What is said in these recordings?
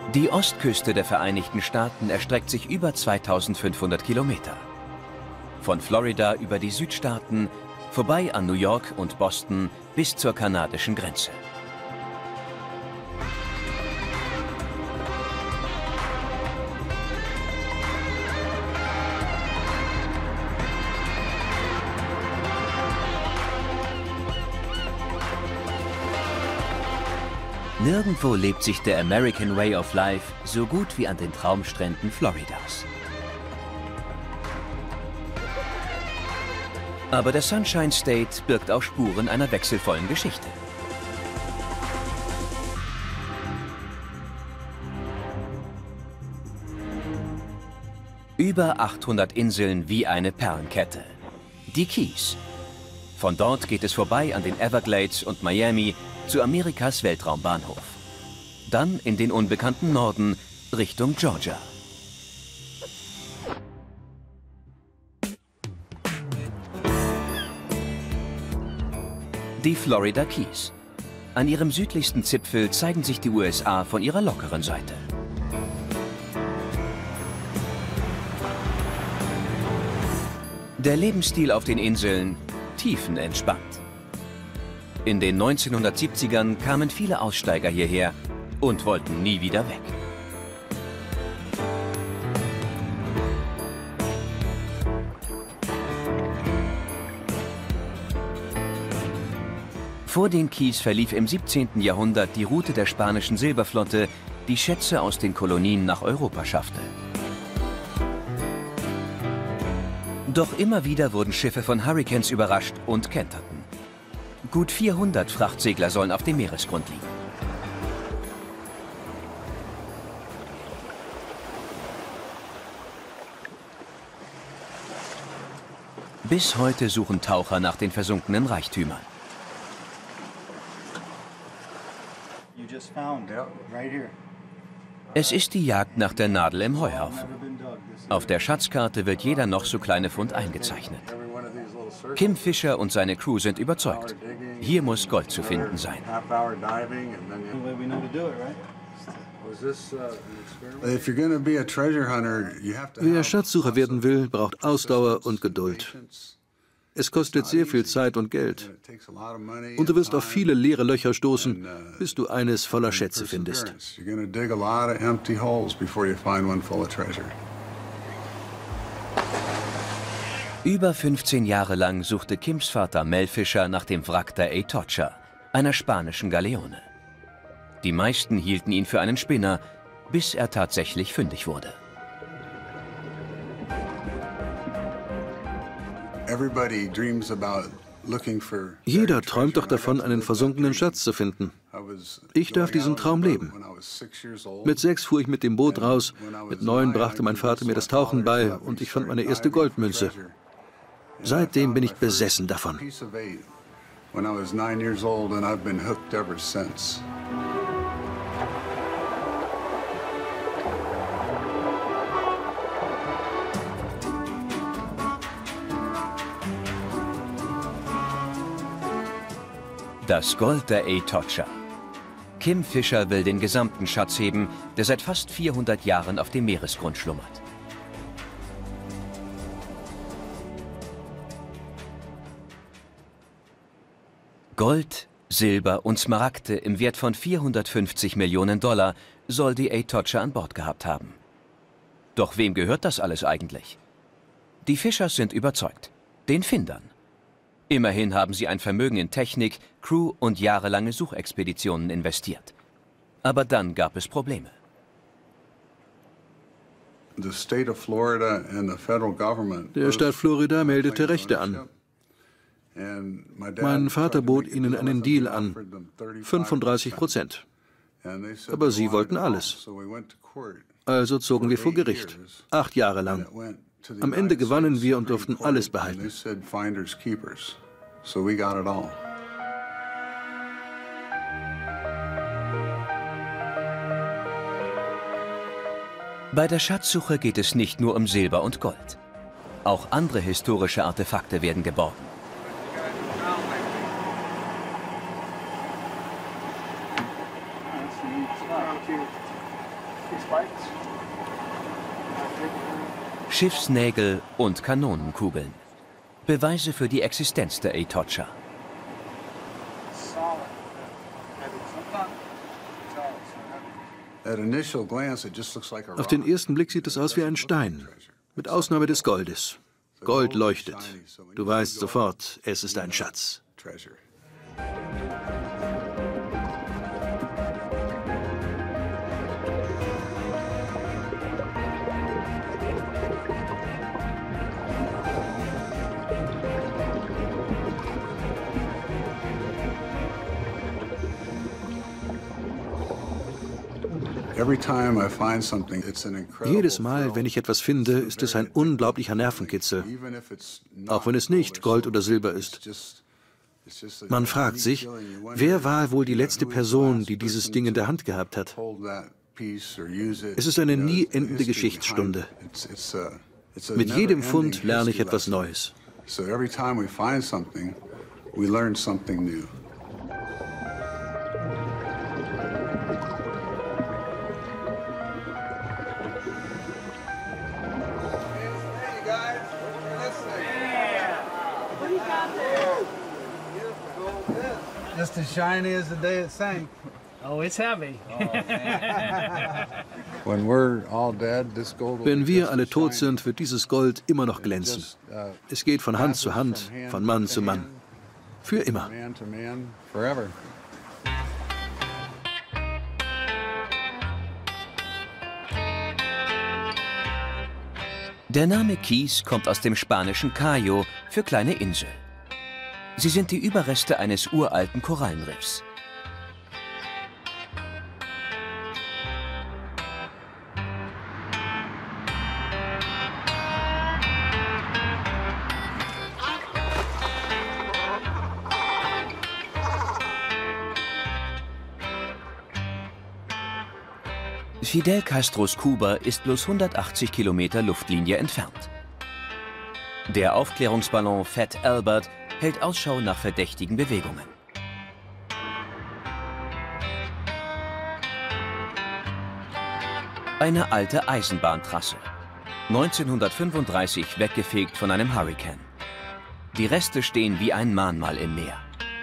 Die Ostküste der Vereinigten Staaten erstreckt sich über 2500 Kilometer. Von Florida über die Südstaaten, vorbei an New York und Boston bis zur kanadischen Grenze. Nirgendwo lebt sich der American Way of Life so gut wie an den Traumstränden Floridas. Aber der Sunshine State birgt auch Spuren einer wechselvollen Geschichte. Über 800 Inseln wie eine Perlenkette. Die Keys. Von dort geht es vorbei an den Everglades und Miami zu Amerikas Weltraumbahnhof. Dann in den unbekannten Norden Richtung Georgia. Die Florida Keys. An ihrem südlichsten Zipfel zeigen sich die USA von ihrer lockeren Seite. Der Lebensstil auf den Inseln tiefenentspannt. In den 1970ern kamen viele Aussteiger hierher und wollten nie wieder weg. Vor den Keys verlief im 17. Jahrhundert die Route der spanischen Silberflotte, die Schätze aus den Kolonien nach Europa schaffte. Doch immer wieder wurden Schiffe von Hurrikans überrascht und kenterten. Gut 400 Frachtsegler sollen auf dem Meeresgrund liegen. Bis heute suchen Taucher nach den versunkenen Reichtümern. Es ist die Jagd nach der Nadel im Heuhaufen. Auf der Schatzkarte wird jeder noch so kleine Fund eingezeichnet. Kim Fisher und seine Crew sind überzeugt. Hier muss Gold zu finden sein. Wer Schatzsucher werden will, braucht Ausdauer und Geduld. Es kostet sehr viel Zeit und Geld. Und du wirst auf viele leere Löcher stoßen, bis du eines voller Schätze findest. Über 15 Jahre lang suchte Kims Vater Mel Fisher nach dem Wrack der Atocha, einer spanischen Galeone. Die meisten hielten ihn für einen Spinner, bis er tatsächlich fündig wurde. Jeder träumt doch davon, einen versunkenen Schatz zu finden. Ich darf diesen Traum leben. Mit 6 fuhr ich mit dem Boot raus, mit 9 brachte mein Vater mir das Tauchen bei und ich fand meine erste Goldmünze. Seitdem bin ich besessen davon. Das Gold der Atocha. Kim Fisher will den gesamten Schatz heben, der seit fast 400 Jahren auf dem Meeresgrund schlummert. Gold, Silber und Smaragde im Wert von 450 Millionen Dollar soll die Atocha an Bord gehabt haben. Doch wem gehört das alles eigentlich? Die Fishers sind überzeugt. Den Findern. Immerhin haben sie ein Vermögen in Technik, Crew und jahrelange Suchexpeditionen investiert. Aber dann gab es Probleme. Der Staat Florida meldete Rechte an. Mein Vater bot ihnen einen Deal an, 35%. Aber sie wollten alles. Also zogen wir vor Gericht, 8 Jahre lang. Am Ende gewannen wir und durften alles behalten. Bei der Schatzsuche geht es nicht nur um Silber und Gold. Auch andere historische Artefakte werden geborgen. Schiffsnägel und Kanonenkugeln. Beweise für die Existenz der Atocha. Auf den ersten Blick sieht es aus wie ein Stein, mit Ausnahme des Goldes. Gold leuchtet. Du weißt sofort, es ist ein Schatz. Jedes Mal, wenn ich etwas finde, ist es ein unglaublicher Nervenkitzel, auch wenn es nicht Gold oder Silber ist. Man fragt sich, wer war wohl die letzte Person, die dieses Ding in der Hand gehabt hat? Es ist eine nie endende Geschichtsstunde. Mit jedem Fund lerne ich etwas Neues. Just as shiny as the day it sank. Oh, it's heavy. Wenn wir alle tot sind, wird dieses Gold immer noch glänzen. Es geht von Hand zu Hand, von Mann zu Mann. Für immer. Der Name Keys kommt aus dem spanischen Cayo für kleine Insel. Sie sind die Überreste eines uralten Korallenriffs. Fidel Castros Kuba ist bloß 180 Kilometer Luftlinie entfernt. Der Aufklärungsballon Fat Albert hält Ausschau nach verdächtigen Bewegungen. Eine alte Eisenbahntrasse. 1935 weggefegt von einem Hurrikan. Die Reste stehen wie ein Mahnmal im Meer.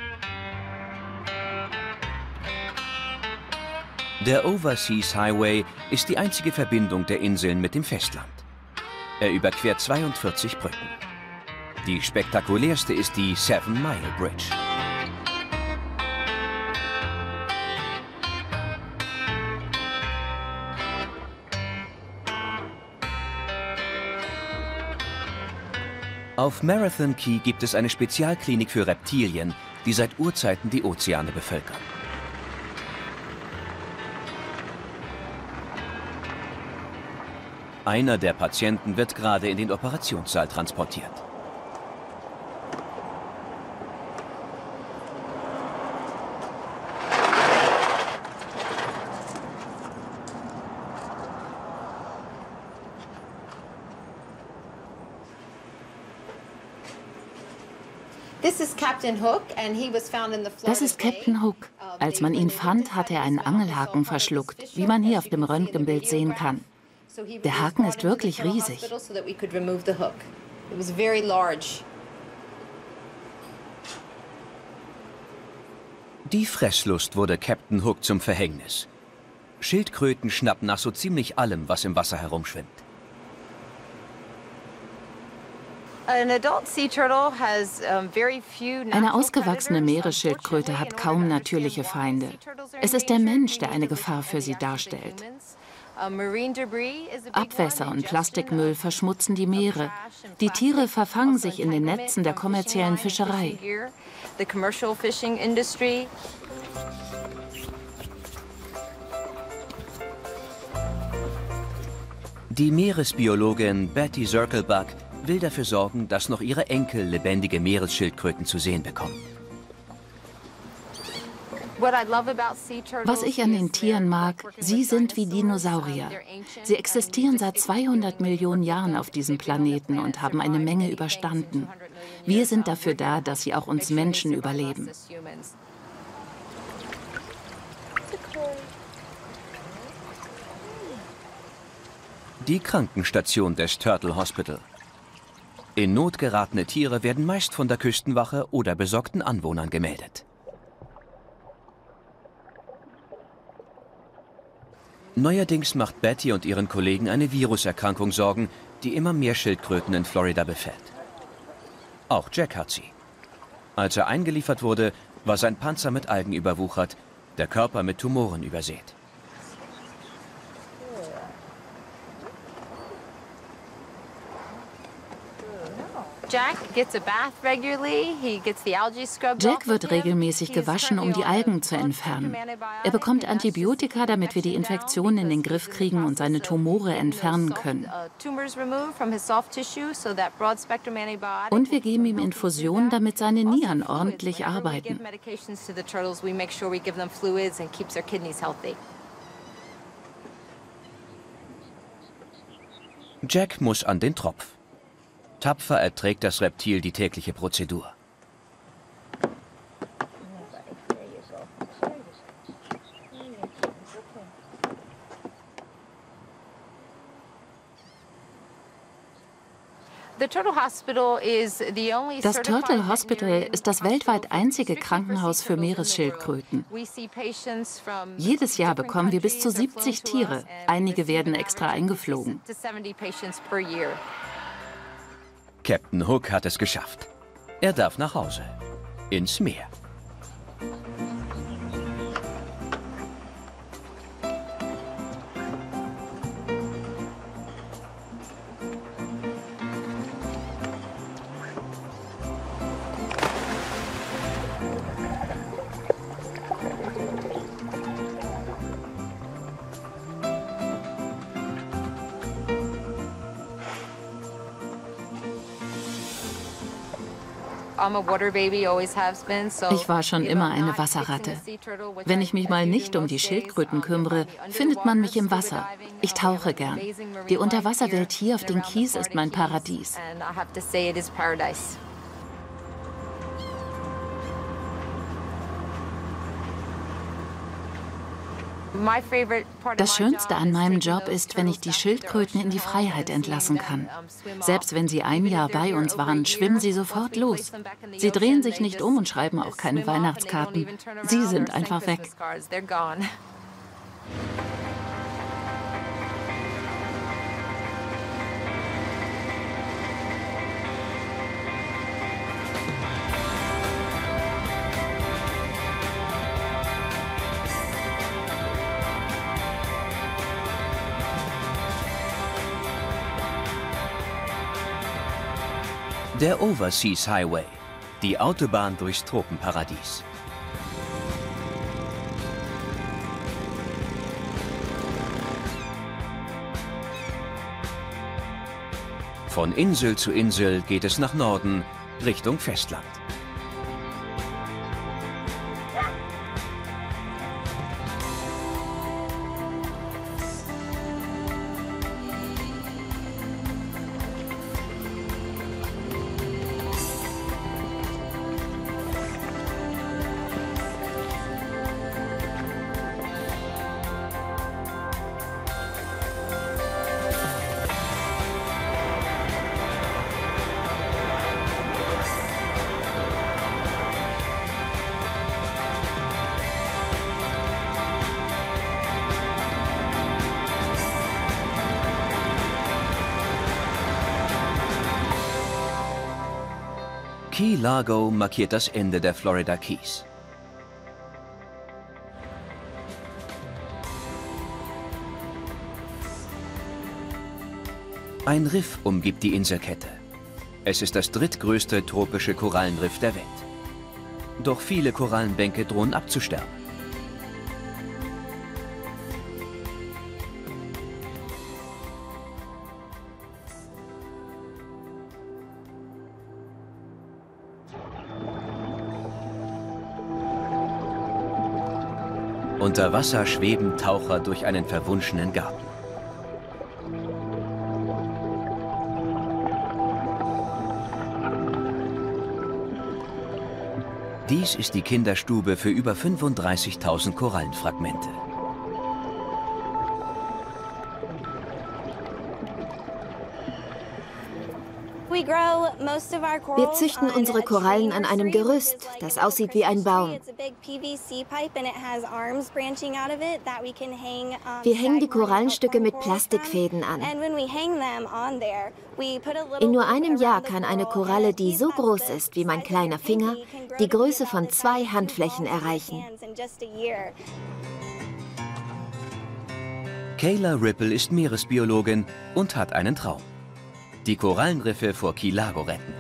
Der Overseas Highway ist die einzige Verbindung der Inseln mit dem Festland. Er überquert 42 Brücken. Die spektakulärste ist die 7 Mile Bridge. Auf Marathon Key gibt es eine Spezialklinik für Reptilien, die seit Urzeiten die Ozeane bevölkern. Einer der Patienten wird gerade in den Operationssaal transportiert. Das ist Captain Hook. Als man ihn fand, hatte er einen Angelhaken verschluckt, wie man hier auf dem Röntgenbild sehen kann. Der Haken ist wirklich riesig. Die Fresslust wurde Captain Hook zum Verhängnis. Schildkröten schnappen nach so ziemlich allem, was im Wasser herumschwimmt. Eine ausgewachsene Meeresschildkröte hat kaum natürliche Feinde. Es ist der Mensch, der eine Gefahr für sie darstellt. Abwässer und Plastikmüll verschmutzen die Meere. Die Tiere verfangen sich in den Netzen der kommerziellen Fischerei. Die Meeresbiologin Betty Zirkelbach will dafür sorgen, dass noch ihre Enkel lebendige Meeresschildkröten zu sehen bekommen. Was ich an den Tieren mag, sie sind wie Dinosaurier. Sie existieren seit 200 Millionen Jahren auf diesem Planeten und haben eine Menge überstanden. Wir sind dafür da, dass sie auch uns Menschen überleben. Die Krankenstation des Turtle Hospital. In Not geratene Tiere werden meist von der Küstenwache oder besorgten Anwohnern gemeldet. Neuerdings macht Betty und ihren Kollegen eine Viruserkrankung Sorgen, die immer mehr Schildkröten in Florida befällt. Auch Jack hat sie. Als er eingeliefert wurde, war sein Panzer mit Algen überwuchert, der Körper mit Tumoren übersät. Jack wird regelmäßig gewaschen, um die Algen zu entfernen. Er bekommt Antibiotika, damit wir die Infektion in den Griff kriegen und seine Tumore entfernen können. Und wir geben ihm Infusionen, damit seine Nieren ordentlich arbeiten. Jack muss an den Tropf. Tapfer erträgt das Reptil die tägliche Prozedur. Das Turtle Hospital ist das weltweit einzige Krankenhaus für Meeresschildkröten. Jedes Jahr bekommen wir bis zu 70 Tiere. Einige werden extra eingeflogen. Captain Hook hat es geschafft. Er darf nach Hause. Ins Meer. Ich war schon immer eine Wasserratte. Wenn ich mich mal nicht um die Schildkröten kümmere, findet man mich im Wasser. Ich tauche gern. Die Unterwasserwelt hier auf den Keys ist mein Paradies. Das Schönste an meinem Job ist, wenn ich die Schildkröten in die Freiheit entlassen kann. Selbst wenn sie ein Jahr bei uns waren, schwimmen sie sofort los. Sie drehen sich nicht um und schreiben auch keine Weihnachtskarten. Sie sind einfach weg. Der Overseas Highway, die Autobahn durchs Tropenparadies. Von Insel zu Insel geht es nach Norden, Richtung Festland. Key Largo markiert das Ende der Florida Keys. Ein Riff umgibt die Inselkette. Es ist das drittgrößte tropische Korallenriff der Welt. Doch viele Korallenbänke drohen abzusterben. Unter Wasser schweben Taucher durch einen verwunschenen Garten. Dies ist die Kinderstube für über 35.000 Korallenfragmente. Wir züchten unsere Korallen an einem Gerüst, das aussieht wie ein Baum. Wir hängen die Korallenstücke mit Plastikfäden an. In nur einem Jahr kann eine Koralle, die so groß ist wie mein kleiner Finger, die Größe von 2 Handflächen erreichen. Kayla Ripple ist Meeresbiologin und hat einen Traum: die Korallenriffe vor Key Largo retten.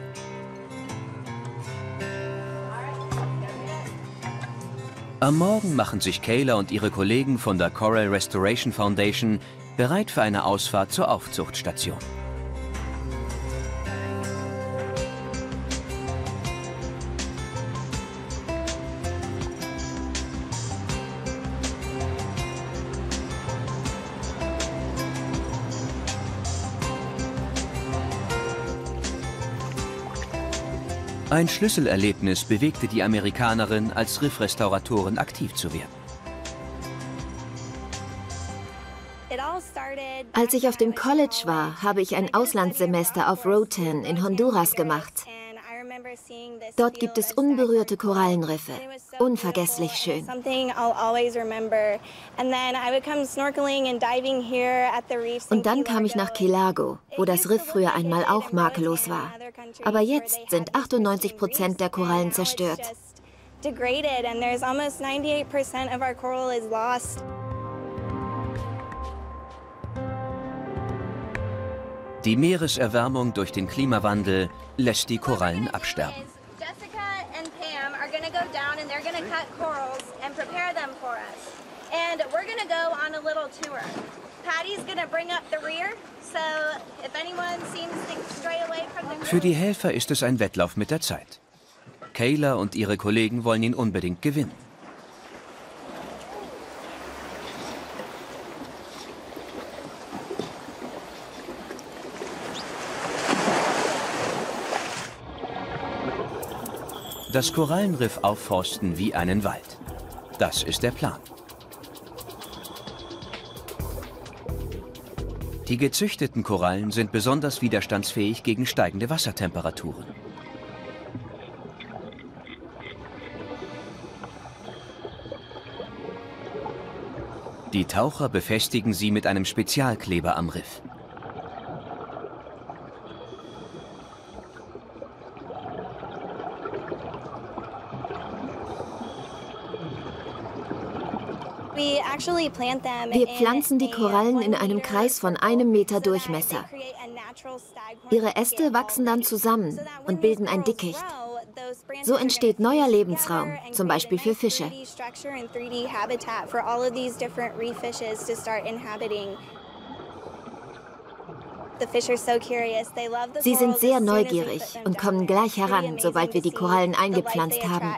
Am Morgen machen sich Kayla und ihre Kollegen von der Coral Restoration Foundation bereit für eine Ausfahrt zur Aufzuchtstation. Ein Schlüsselerlebnis bewegte die Amerikanerin, als Riffrestauratorin aktiv zu werden. Als ich auf dem College war, habe ich ein Auslandssemester auf Roatan in Honduras gemacht. Dort gibt es unberührte Korallenriffe. Unvergesslich schön. Und dann kam ich nach Key Largo, wo das Riff früher einmal auch makellos war. Aber jetzt sind 98% der Korallen zerstört. Die Meereserwärmung durch den Klimawandel lässt die Korallen absterben. Jessica and Pam are going to go down and they're going to cut corals and prepare them for us. And we're going to go on a little tour. Patty's going to bring up the rear, so if anyone seems to stray away from the group. Für die Helfer ist es ein Wettlauf mit der Zeit. Kayla und ihre Kollegen wollen ihn unbedingt gewinnen. Das Korallenriff aufforsten wie einen Wald. Das ist der Plan. Die gezüchteten Korallen sind besonders widerstandsfähig gegen steigende Wassertemperaturen. Die Taucher befestigen sie mit einem Spezialkleber am Riff. Wir pflanzen die Korallen in einem Kreis von 1 Meter Durchmesser. Ihre Äste wachsen dann zusammen und bilden ein Dickicht. So entsteht neuer Lebensraum, zum Beispiel für Fische. Sie sind sehr neugierig und kommen gleich heran, sobald wir die Korallen eingepflanzt haben.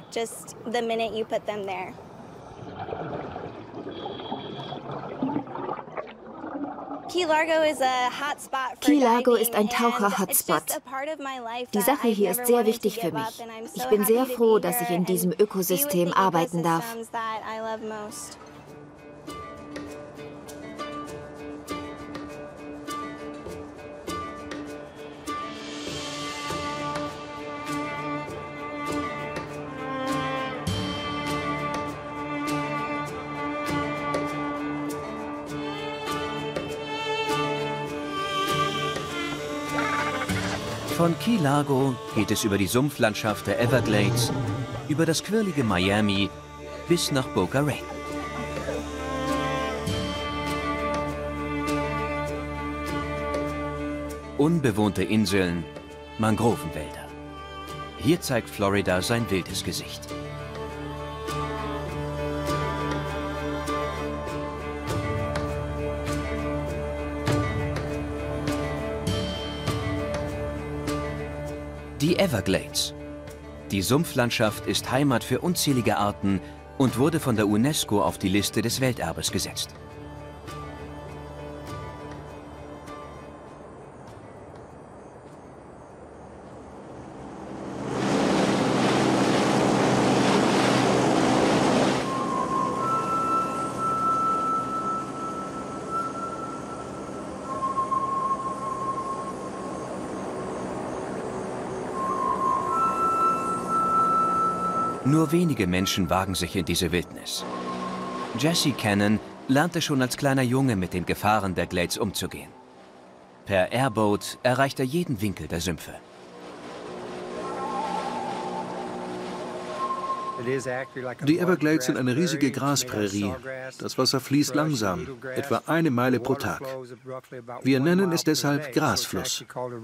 Key Largo ist ein Taucher-Hotspot. Die Sache hier ist sehr wichtig für mich. Ich bin sehr froh, dass ich in diesem Ökosystem arbeiten darf. Von Key Largo geht es über die Sumpflandschaft der Everglades, über das quirlige Miami bis nach Boca Raton. Unbewohnte Inseln, Mangrovenwälder. Hier zeigt Florida sein wildes Gesicht. Die Everglades. Die Sumpflandschaft ist Heimat für unzählige Arten und wurde von der UNESCO auf die Liste des Welterbes gesetzt. Nur wenige Menschen wagen sich in diese Wildnis. Jesse Cannon lernte schon als kleiner Junge mit den Gefahren der Glades umzugehen. Per Airboat erreicht er jeden Winkel der Sümpfe. Die Everglades sind eine riesige Grasprärie. Das Wasser fließt langsam, etwa 1 Meile pro Tag. Wir nennen es deshalb Grasfluss.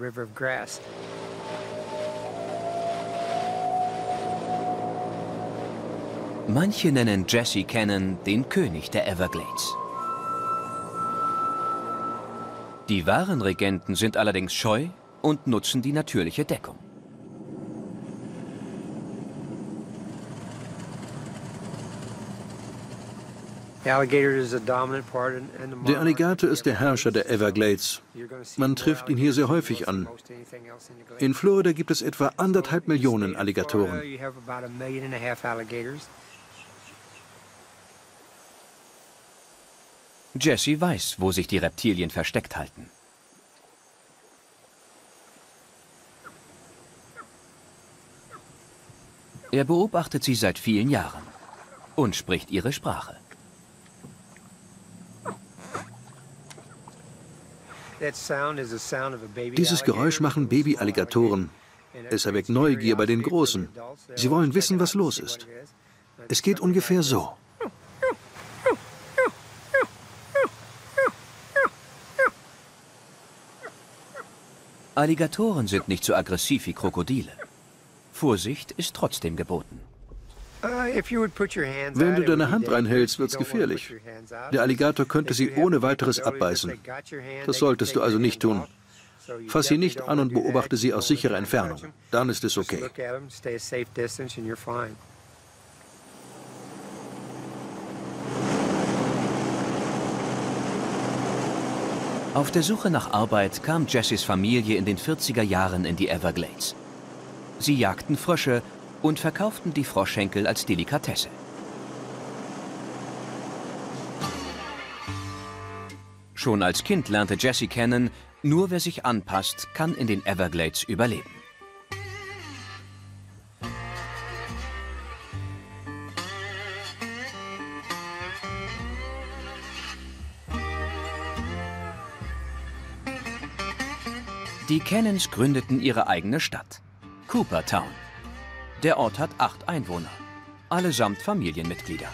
Manche nennen Jesse Cannon den König der Everglades. Die wahren Regenten sind allerdings scheu und nutzen die natürliche Deckung. Der Alligator ist der Herrscher der Everglades. Man trifft ihn hier sehr häufig an. In Florida gibt es etwa 1,5 Millionen Alligatoren. Jesse weiß, wo sich die Reptilien versteckt halten. Er beobachtet sie seit vielen Jahren und spricht ihre Sprache. Dieses Geräusch machen Baby-Alligatoren. Es erweckt Neugier bei den Großen. Sie wollen wissen, was los ist. Es geht ungefähr so. Alligatoren sind nicht so aggressiv wie Krokodile. Vorsicht ist trotzdem geboten. Wenn du deine Hand reinhältst, wird's gefährlich. Der Alligator könnte sie ohne weiteres abbeißen. Das solltest du also nicht tun. Fass sie nicht an und beobachte sie aus sicherer Entfernung. Dann ist es okay. Auf der Suche nach Arbeit kam Jessys Familie in den 40er Jahren in die Everglades. Sie jagten Frösche und verkauften die Froschschenkel als Delikatesse. Schon als Kind lernte Jesse Cannon, nur wer sich anpasst, kann in den Everglades überleben. Die Cannons gründeten ihre eigene Stadt, Coopertown. Der Ort hat 8 Einwohner, allesamt Familienmitglieder.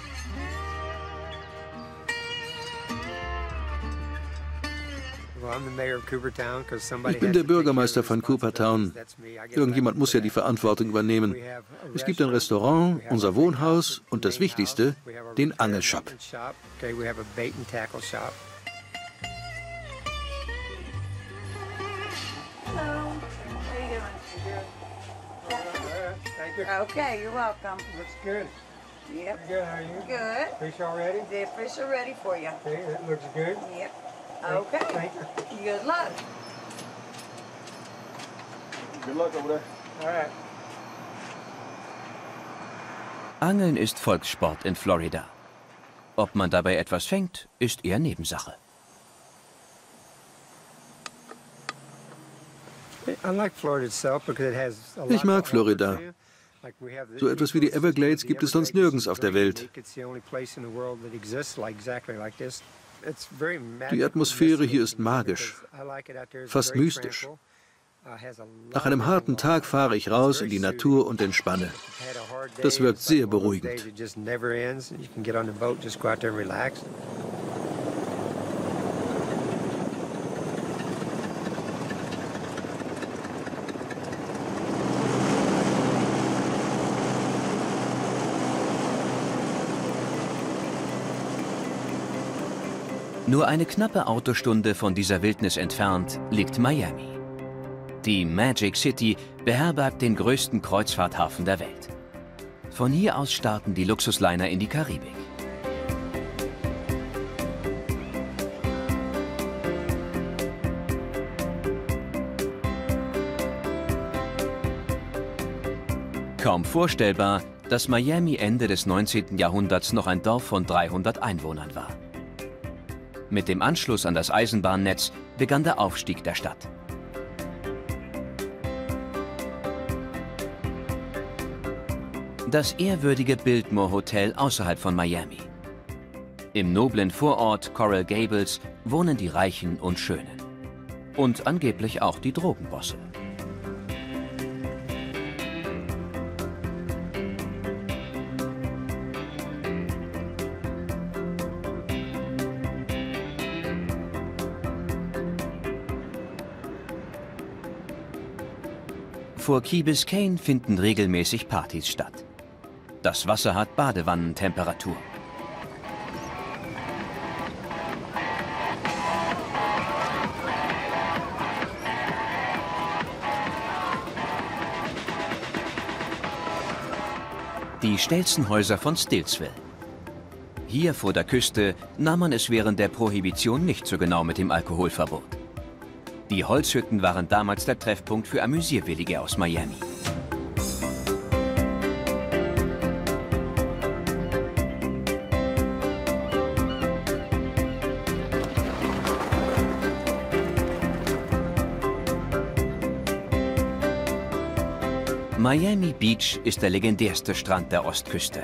Ich bin der Bürgermeister von Coopertown. Irgendjemand muss ja die Verantwortung übernehmen. Es gibt ein Restaurant, unser Wohnhaus und das Wichtigste, den Angelshop. Okay, you're welcome. Looks good. Yep. Good, how are you? Good. Fish all ready? The fish are ready for you. Okay, that looks good. Yep. Okay. Thank you. Good luck. Good luck over there. All right. Angeln ist Volkssport in Florida. Ob man dabei etwas fängt, ist eher Nebensache. Ich mag Florida. So etwas wie die Everglades gibt es sonst nirgends auf der Welt. Die Atmosphäre hier ist magisch, fast mystisch. Nach einem harten Tag fahre ich raus in die Natur und entspanne. Das wirkt sehr beruhigend. Nur eine knappe Autostunde von dieser Wildnis entfernt liegt Miami. Die Magic City beherbergt den größten Kreuzfahrthafen der Welt. Von hier aus starten die Luxusliner in die Karibik. Kaum vorstellbar, dass Miami Ende des 19. Jahrhunderts noch ein Dorf von 300 Einwohnern war. Mit dem Anschluss an das Eisenbahnnetz begann der Aufstieg der Stadt. Das ehrwürdige Biltmore Hotel außerhalb von Miami. Im noblen Vorort Coral Gables wohnen die Reichen und Schönen. Und angeblich auch die Drogenbosse. Vor Key Biscayne finden regelmäßig Partys statt. Das Wasser hat Badewannentemperatur. Die Stelzenhäuser von Stillsville. Hier vor der Küste nahm man es während der Prohibition nicht so genau mit dem Alkoholverbot. Die Holzhütten waren damals der Treffpunkt für Amüsierwillige aus Miami. Miami Beach ist der legendärste Strand der Ostküste.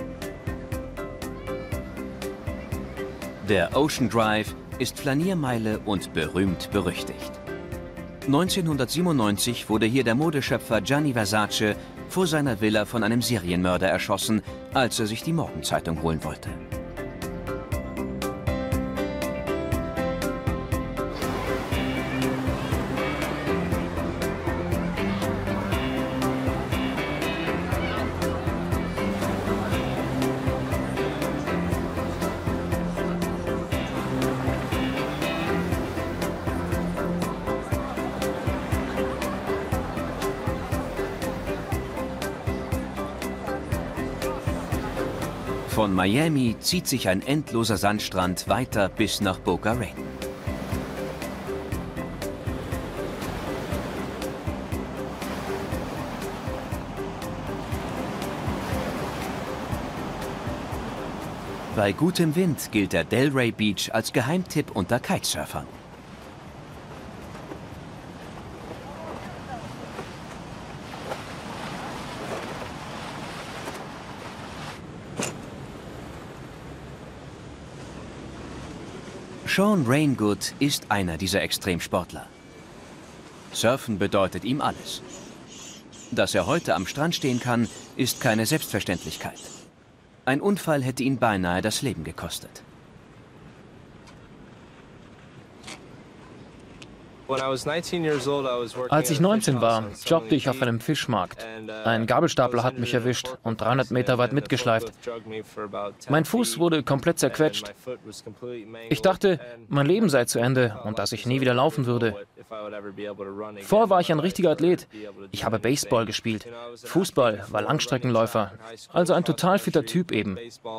Der Ocean Drive ist Flaniermeile und berühmt berüchtigt. 1997 wurde hier der Modeschöpfer Gianni Versace vor seiner Villa von einem Serienmörder erschossen, als er sich die Morgenzeitung holen wollte. Von Miami zieht sich ein endloser Sandstrand weiter bis nach Boca Raton. Bei gutem Wind gilt der Delray Beach als Geheimtipp unter Kitesurfern. Sean Raingood ist einer dieser Extremsportler. Surfen bedeutet ihm alles. Dass er heute am Strand stehen kann, ist keine Selbstverständlichkeit. Ein Unfall hätte ihn beinahe das Leben gekostet. Als ich 19 war, jobbte ich auf einem Fischmarkt. Ein Gabelstapler hat mich erwischt und 300 Meter weit mitgeschleift. Mein Fuß wurde komplett zerquetscht. Ich dachte, mein Leben sei zu Ende und dass ich nie wieder laufen würde. Vorher war ich ein richtiger Athlet. Ich habe Baseball gespielt. Fußball, war Langstreckenläufer. Also ein total fitter Typ eben.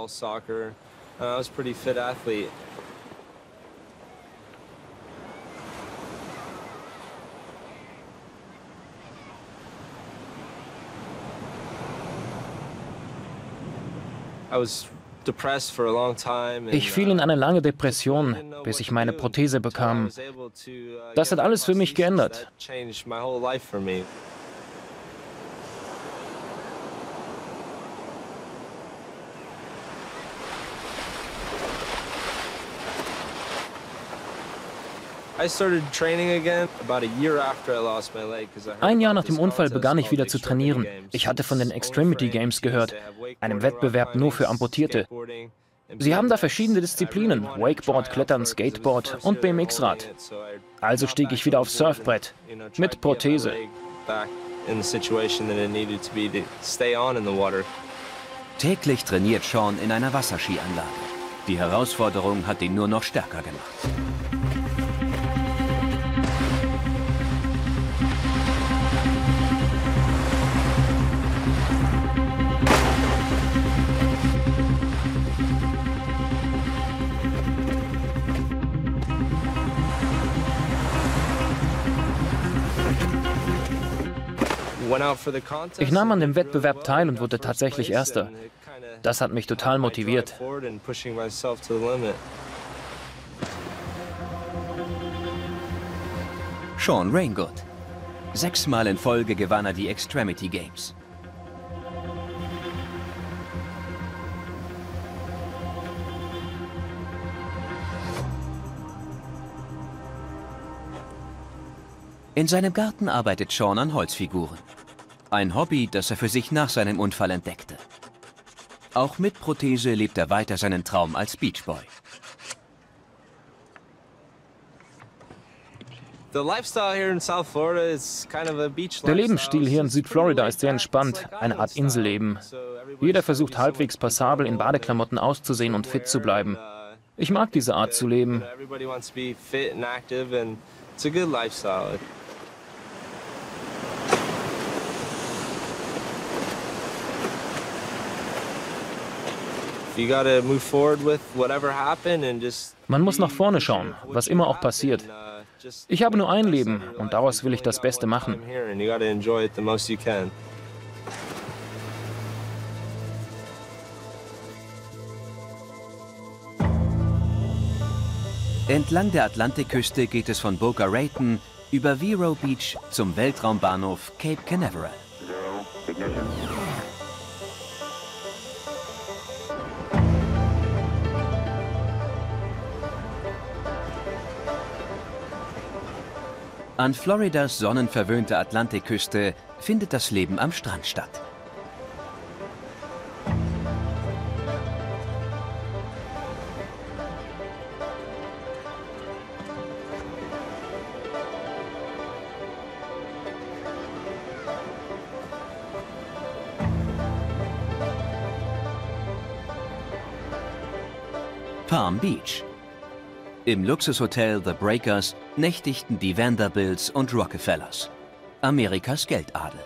Ich fiel in eine lange Depression, bis ich meine Prothese bekam. Das hat alles für mich geändert. Ein Jahr nach dem Unfall begann ich wieder zu trainieren. Ich hatte von den Extremity Games gehört, einem Wettbewerb nur für Amputierte. Sie haben da verschiedene Disziplinen, Wakeboard, Klettern, Skateboard und BMX-Rad. Also stieg ich wieder aufs Surfbrett, mit Prothese. Täglich trainiert Sean in einer Wasserskianlage. Die Herausforderung hat ihn nur noch stärker gemacht. Ich nahm an dem Wettbewerb teil und wurde tatsächlich Erster. Das hat mich total motiviert. Sean Raingood. 6 Mal in Folge gewann er die Extremity Games. In seinem Garten arbeitet Sean an Holzfiguren. Ein Hobby, das er für sich nach seinem Unfall entdeckte. Auch mit Prothese lebt er weiter seinen Traum als Beach Boy. Der Lebensstil hier in Südflorida ist sehr entspannt, eine Art Inselleben. Jeder versucht halbwegs passabel in Badeklamotten auszusehen und fit zu bleiben. Ich mag diese Art zu leben. Man muss nach vorne schauen, was immer auch passiert. Ich habe nur ein Leben und daraus will ich das Beste machen. Entlang der Atlantikküste geht es von Boca Raton über Vero Beach zum Weltraumbahnhof Cape Canaveral. An Floridas sonnenverwöhnter Atlantikküste findet das Leben am Strand statt. Palm Beach. Im Luxushotel The Breakers nächtigten die Vanderbilts und Rockefellers, Amerikas Geldadel.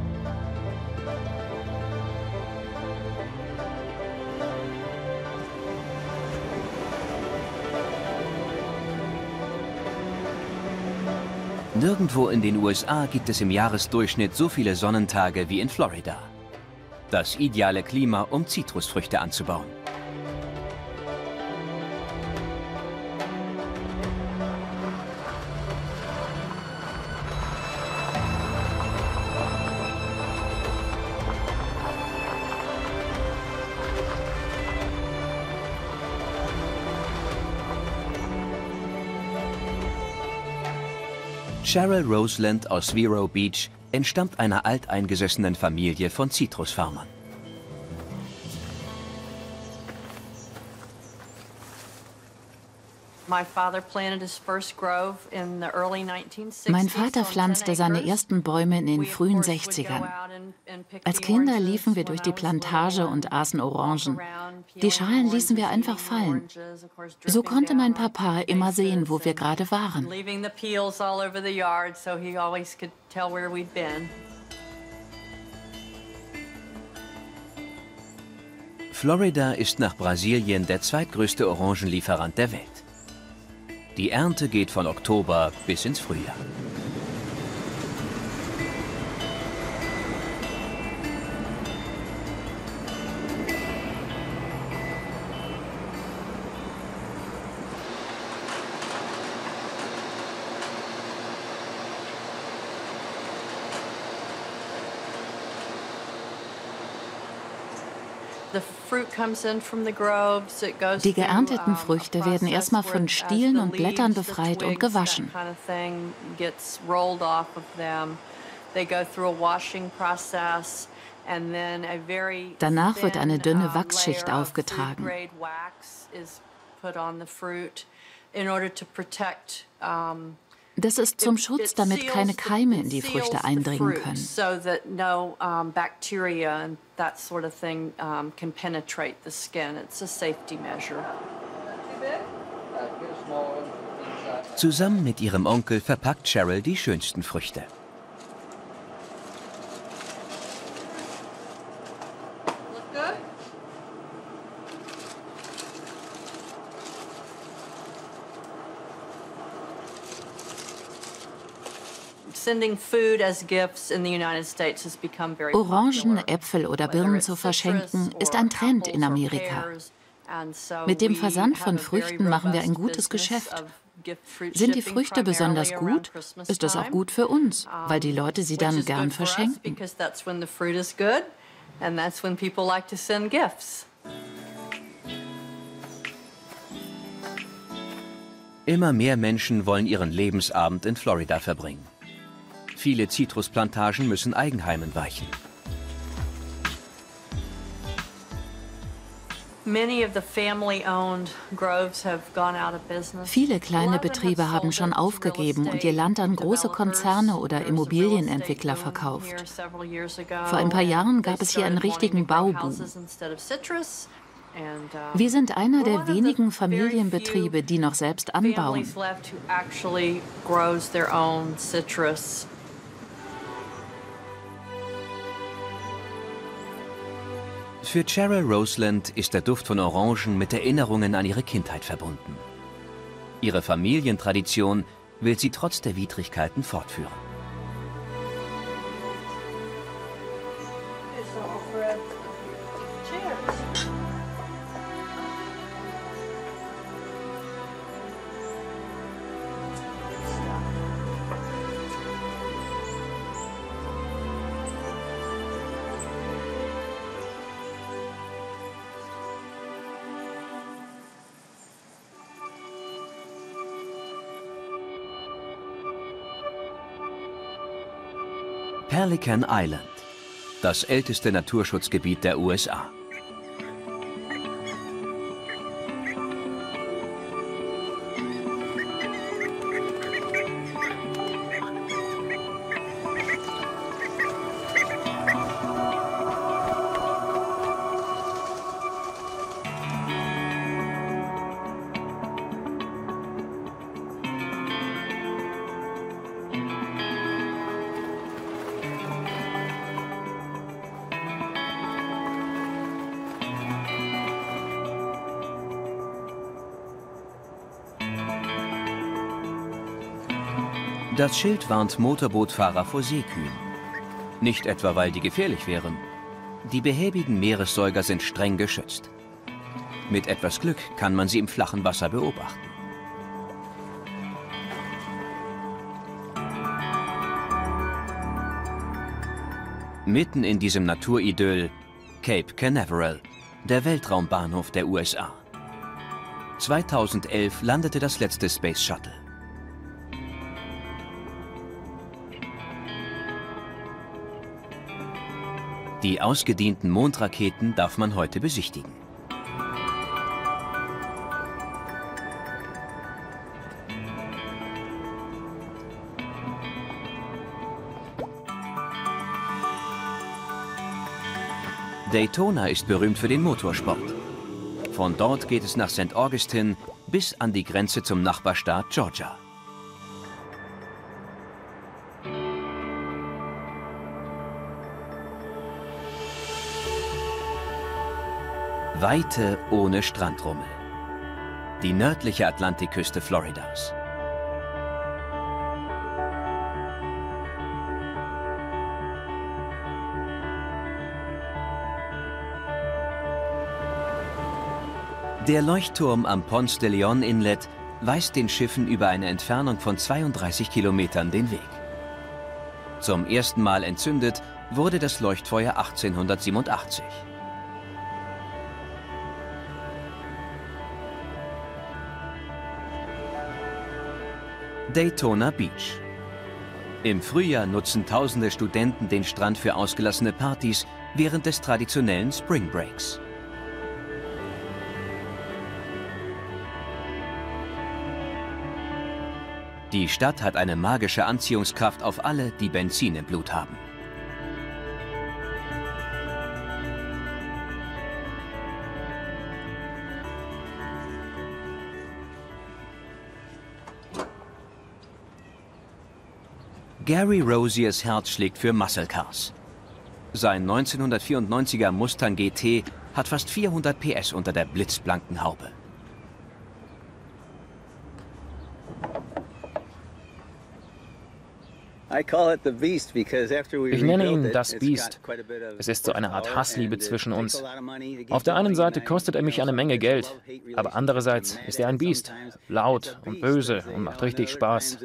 Nirgendwo in den USA gibt es im Jahresdurchschnitt so viele Sonnentage wie in Florida. Das ideale Klima, um Zitrusfrüchte anzubauen. Cheryl Roseland aus Vero Beach entstammt einer alteingesessenen Familie von Zitrusfarmern. Mein Vater pflanzte seine ersten Bäume in den frühen 60ern. Als Kinder liefen wir durch die Plantage und aßen Orangen. Die Schalen ließen wir einfach fallen. So konnte mein Papa immer sehen, wo wir gerade waren. Florida ist nach Brasilien der zweitgrößte Orangenlieferant der Welt. Die Ernte geht von Oktober bis ins Frühjahr. Die geernteten Früchte werden erstmal von Stielen und Blättern befreit und gewaschen. Danach wird eine dünne Wachsschicht aufgetragen. Das ist zum Schutz, damit keine Keime in die Früchte eindringen können. Zusammen mit ihrem Onkel verpackt Cheryl die schönsten Früchte. Orangen, Äpfel oder Birnen zu verschenken, ist ein Trend in Amerika. Mit dem Versand von Früchten machen wir ein gutes Geschäft. Sind die Früchte besonders gut, ist das auch gut für uns, weil die Leute sie dann gern verschenken. Immer mehr Menschen wollen ihren Lebensabend in Florida verbringen. Viele Zitrusplantagen müssen Eigenheimen weichen. Viele kleine Betriebe haben schon aufgegeben und ihr Land an große Konzerne oder Immobilienentwickler verkauft. Vor ein paar Jahren gab es hier einen richtigen Bauboom. Wir sind einer der wenigen Familienbetriebe, die noch selbst anbauen. Für Cheryl Roseland ist der Duft von Orangen mit Erinnerungen an ihre Kindheit verbunden. Ihre Familientradition will sie trotz der Widrigkeiten fortführen. Pelican Island, das älteste Naturschutzgebiet der USA. Das Schild warnt Motorbootfahrer vor Seekühen. Nicht etwa, weil die gefährlich wären. Die behäbigen Meeressäuger sind streng geschützt. Mit etwas Glück kann man sie im flachen Wasser beobachten. Mitten in diesem Naturidyll Cape Canaveral, der Weltraumbahnhof der USA. 2011 landete das letzte Space Shuttle. Die ausgedienten Mondraketen darf man heute besichtigen. Daytona ist berühmt für den Motorsport. Von dort geht es nach St. Augustine bis an die Grenze zum Nachbarstaat Georgia. Weite ohne Strandrummel. Die nördliche Atlantikküste Floridas. Der Leuchtturm am Ponce de Leon Inlet weist den Schiffen über eine Entfernung von 32 Kilometern den Weg. Zum ersten Mal entzündet wurde das Leuchtfeuer 1887. Daytona Beach. Im Frühjahr nutzen tausende Studenten den Strand für ausgelassene Partys während des traditionellen Spring Breaks. Die Stadt hat eine magische Anziehungskraft auf alle, die Benzin im Blut haben. Gary Roziers Herz schlägt für Muscle Cars. Sein 1994er Mustang GT hat fast 400 PS unter der blitzblanken Haube. Ich nenne ihn das Biest. Es ist so eine Art Hassliebe zwischen uns. Auf der einen Seite kostet er mich eine Menge Geld, aber andererseits ist er ein Biest. Laut und böse und macht richtig Spaß.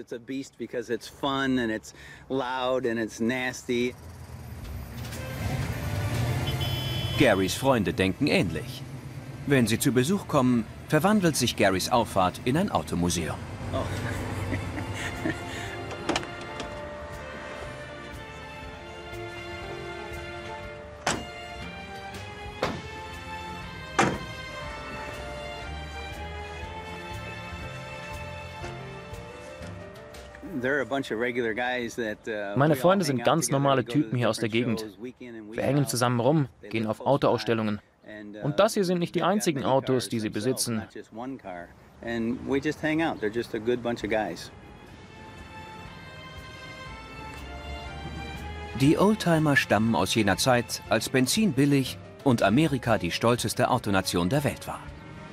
Garys Freunde denken ähnlich. Wenn sie zu Besuch kommen, verwandelt sich Garys Auffahrt in ein Automuseum. Meine Freunde sind ganz normale Typen hier aus der Gegend. Wir hängen zusammen rum, gehen auf Autoausstellungen. Und das hier sind nicht die einzigen Autos, die sie besitzen. Die Oldtimer stammen aus jener Zeit, als Benzin billig und Amerika die stolzeste Autonation der Welt war.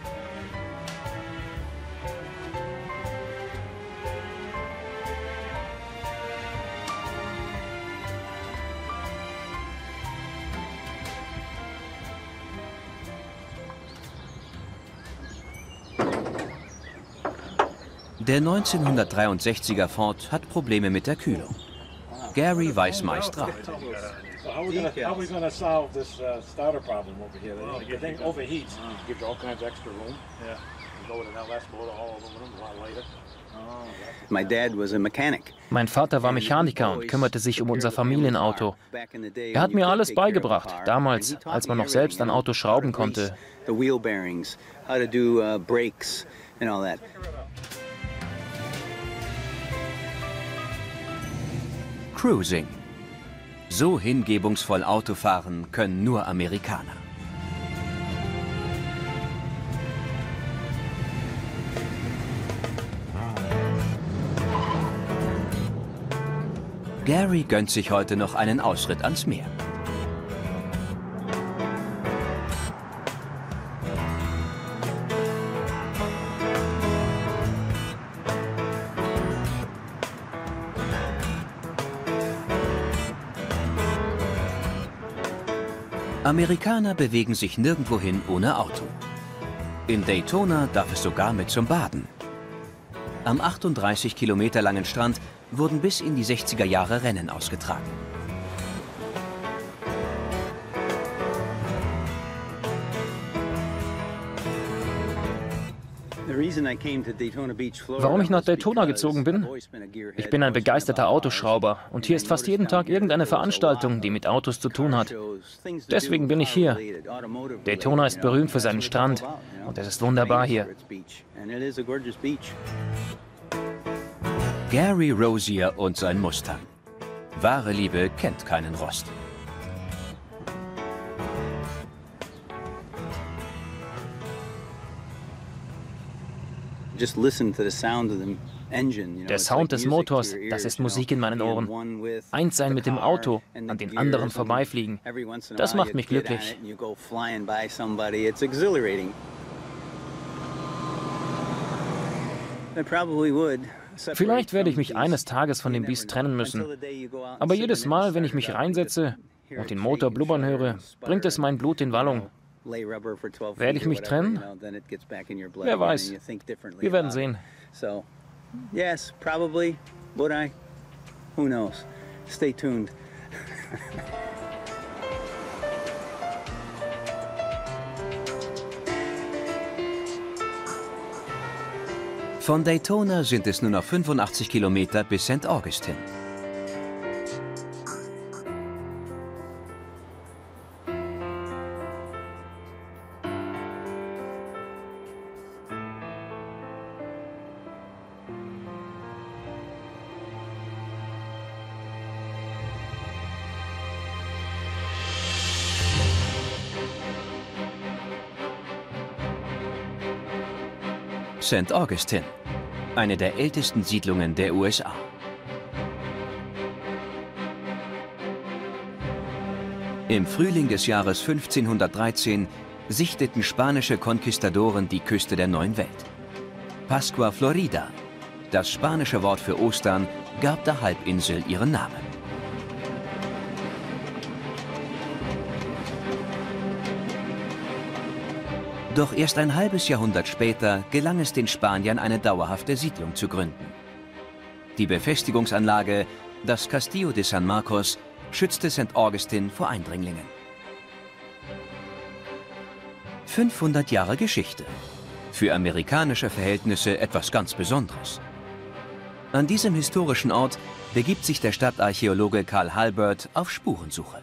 Der 1963er Ford hat Probleme mit der Kühlung. Gary weiß meist Rat. Mein Vater war Mechaniker und kümmerte sich um unser Familienauto. Er hat mir alles beigebracht, damals, als man noch selbst an Autos schrauben konnte. Cruising. So hingebungsvoll Auto fahren können nur Amerikaner. Gary gönnt sich heute noch einen Ausritt ans Meer. Amerikaner bewegen sich nirgendwohin ohne Auto. In Daytona darf es sogar mit zum Baden. Am 38 Kilometer langen Strand wurden bis in die 60er Jahre Rennen ausgetragen. Warum ich nach Daytona gezogen bin? Ich bin ein begeisterter Autoschrauber und hier ist fast jeden Tag irgendeine Veranstaltung, die mit Autos zu tun hat. Deswegen bin ich hier. Daytona ist berühmt für seinen Strand und es ist wunderbar hier. Gary Rozier und sein Mustang. Wahre Liebe kennt keinen Rost. Der Sound des Motors, das ist Musik in meinen Ohren. Eins sein mit dem Auto, an den anderen vorbeifliegen, das macht mich glücklich. Vielleicht werde ich mich eines Tages von dem Biest trennen müssen. Aber jedes Mal, wenn ich mich reinsetze und den Motor blubbern höre, bringt es mein Blut in Wallung. Werde ich mich trennen? Wer weiß. Wir werden sehen. Yes, probably. Would I? Who knows? Stay tuned. Von Daytona sind es nur noch 85 Kilometer bis St. Augustine. St. Augustine, eine der ältesten Siedlungen der USA. Im Frühling des Jahres 1513 sichteten spanische Konquistadoren die Küste der neuen Welt. Pascua Florida, das spanische Wort für Ostern, gab der Halbinsel ihren Namen. Doch erst ein halbes Jahrhundert später gelang es den Spaniern, eine dauerhafte Siedlung zu gründen. Die Befestigungsanlage, das Castillo de San Marcos, schützte St. Augustine vor Eindringlingen. 500 Jahre Geschichte. Für amerikanische Verhältnisse etwas ganz Besonderes. An diesem historischen Ort begibt sich der Stadtarchäologe Carl Halbert auf Spurensuche.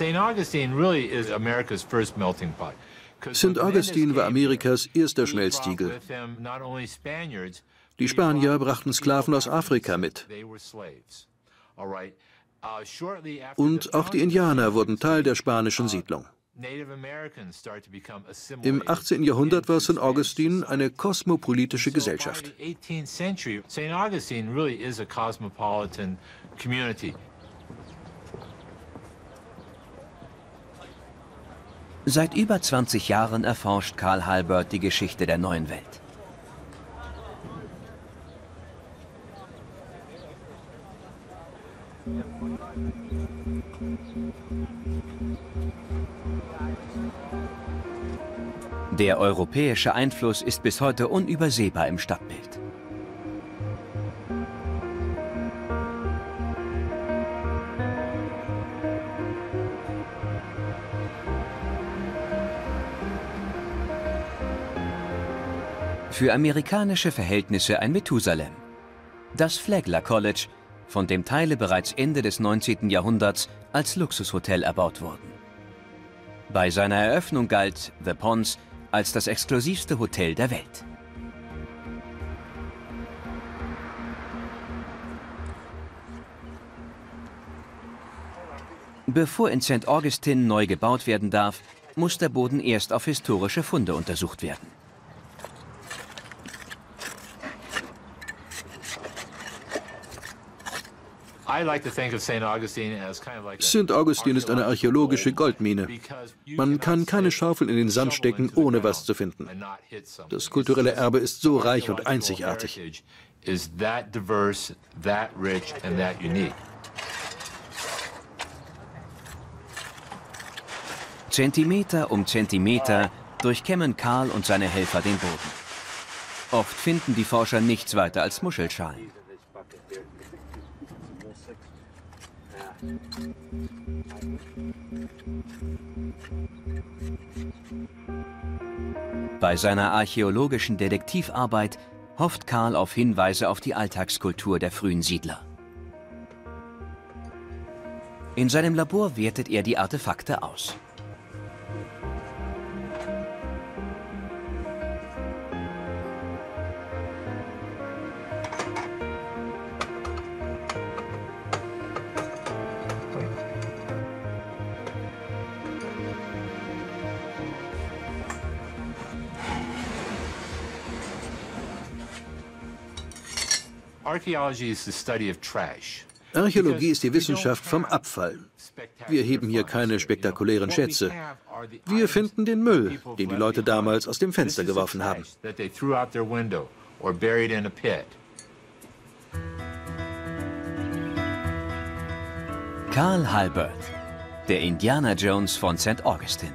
St. Augustine war Amerikas erster Schmelztiegel. Die Spanier brachten Sklaven aus Afrika mit. Und auch die Indianer wurden Teil der spanischen Siedlung. Im 18. Jahrhundert war St. Augustine eine kosmopolitische Gesellschaft. Seit über 20 Jahren erforscht Carl Halbert die Geschichte der neuen Welt. Der europäische Einfluss ist bis heute unübersehbar im Stadtbild. Für amerikanische Verhältnisse ein Methusalem. Das Flagler College, von dem Teile bereits Ende des 19. Jahrhunderts als Luxushotel erbaut wurden. Bei seiner Eröffnung galt The Ponds als das exklusivste Hotel der Welt. Bevor in St. Augustine neu gebaut werden darf, muss der Boden erst auf historische Funde untersucht werden. St. Augustine ist eine archäologische Goldmine. Man kann keine Schaufel in den Sand stecken, ohne was zu finden. Das kulturelle Erbe ist so reich und einzigartig. Zentimeter um Zentimeter durchkämmen Carl und seine Helfer den Boden. Oft finden die Forscher nichts weiter als Muschelschalen. Bei seiner archäologischen Detektivarbeit hofft Carl auf Hinweise auf die Alltagskultur der frühen Siedler. In seinem Labor wertet er die Artefakte aus. Archäologie ist die Wissenschaft vom Abfall. Wir heben hier keine spektakulären Schätze. Wir finden den Müll, den die Leute damals aus dem Fenster geworfen haben. Carl Halbert, der Indiana Jones von St. Augustine.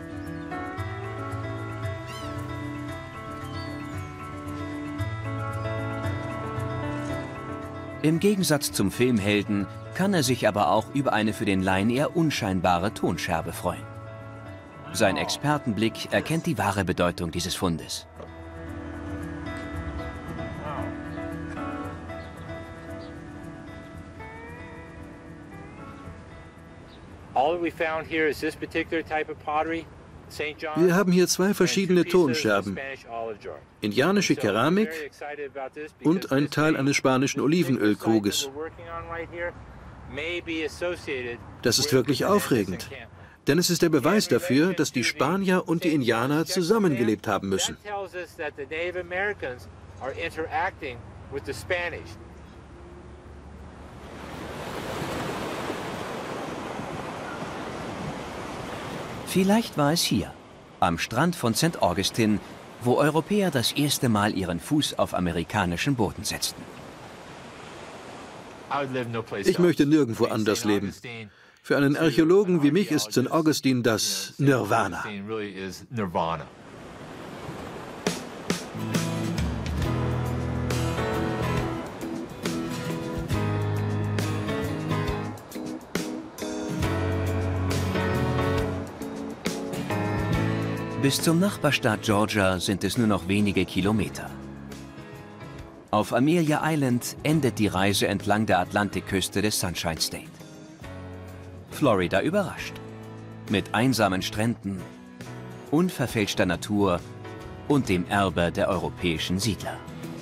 Im Gegensatz zum Filmhelden kann er sich aber auch über eine für den Laien eher unscheinbare Tonscherbe freuen. Sein Expertenblick erkennt die wahre Bedeutung dieses Fundes. Wir haben hier zwei verschiedene Tonscherben, indianische Keramik und ein Teil eines spanischen Olivenölkruges. Das ist wirklich aufregend, denn es ist der Beweis dafür, dass die Spanier und die Indianer zusammengelebt haben müssen. Vielleicht war es hier, am Strand von St. Augustine, wo Europäer das erste Mal ihren Fuß auf amerikanischen Boden setzten. Ich möchte nirgendwo anders leben. Für einen Archäologen wie mich ist St. Augustine das Nirvana. Bis zum Nachbarstaat Georgia sind es nur noch wenige Kilometer. Auf Amelia Island endet die Reise entlang der Atlantikküste des Sunshine State. Florida überrascht. mit einsamen Stränden, unverfälschter Natur und dem Erbe der europäischen Siedler.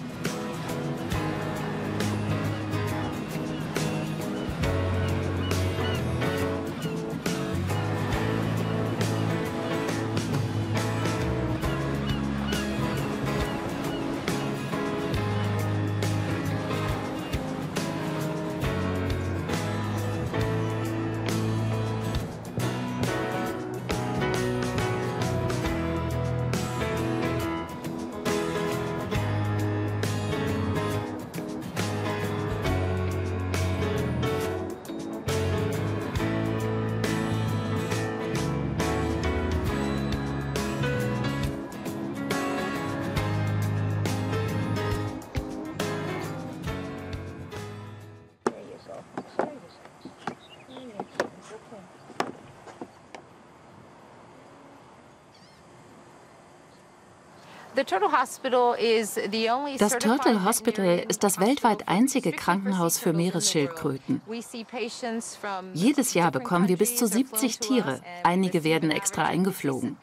Das Turtle Hospital ist das weltweit einzige Krankenhaus für Meeresschildkröten. Jedes Jahr bekommen wir bis zu 70 Tiere. Einige werden extra eingeflogen.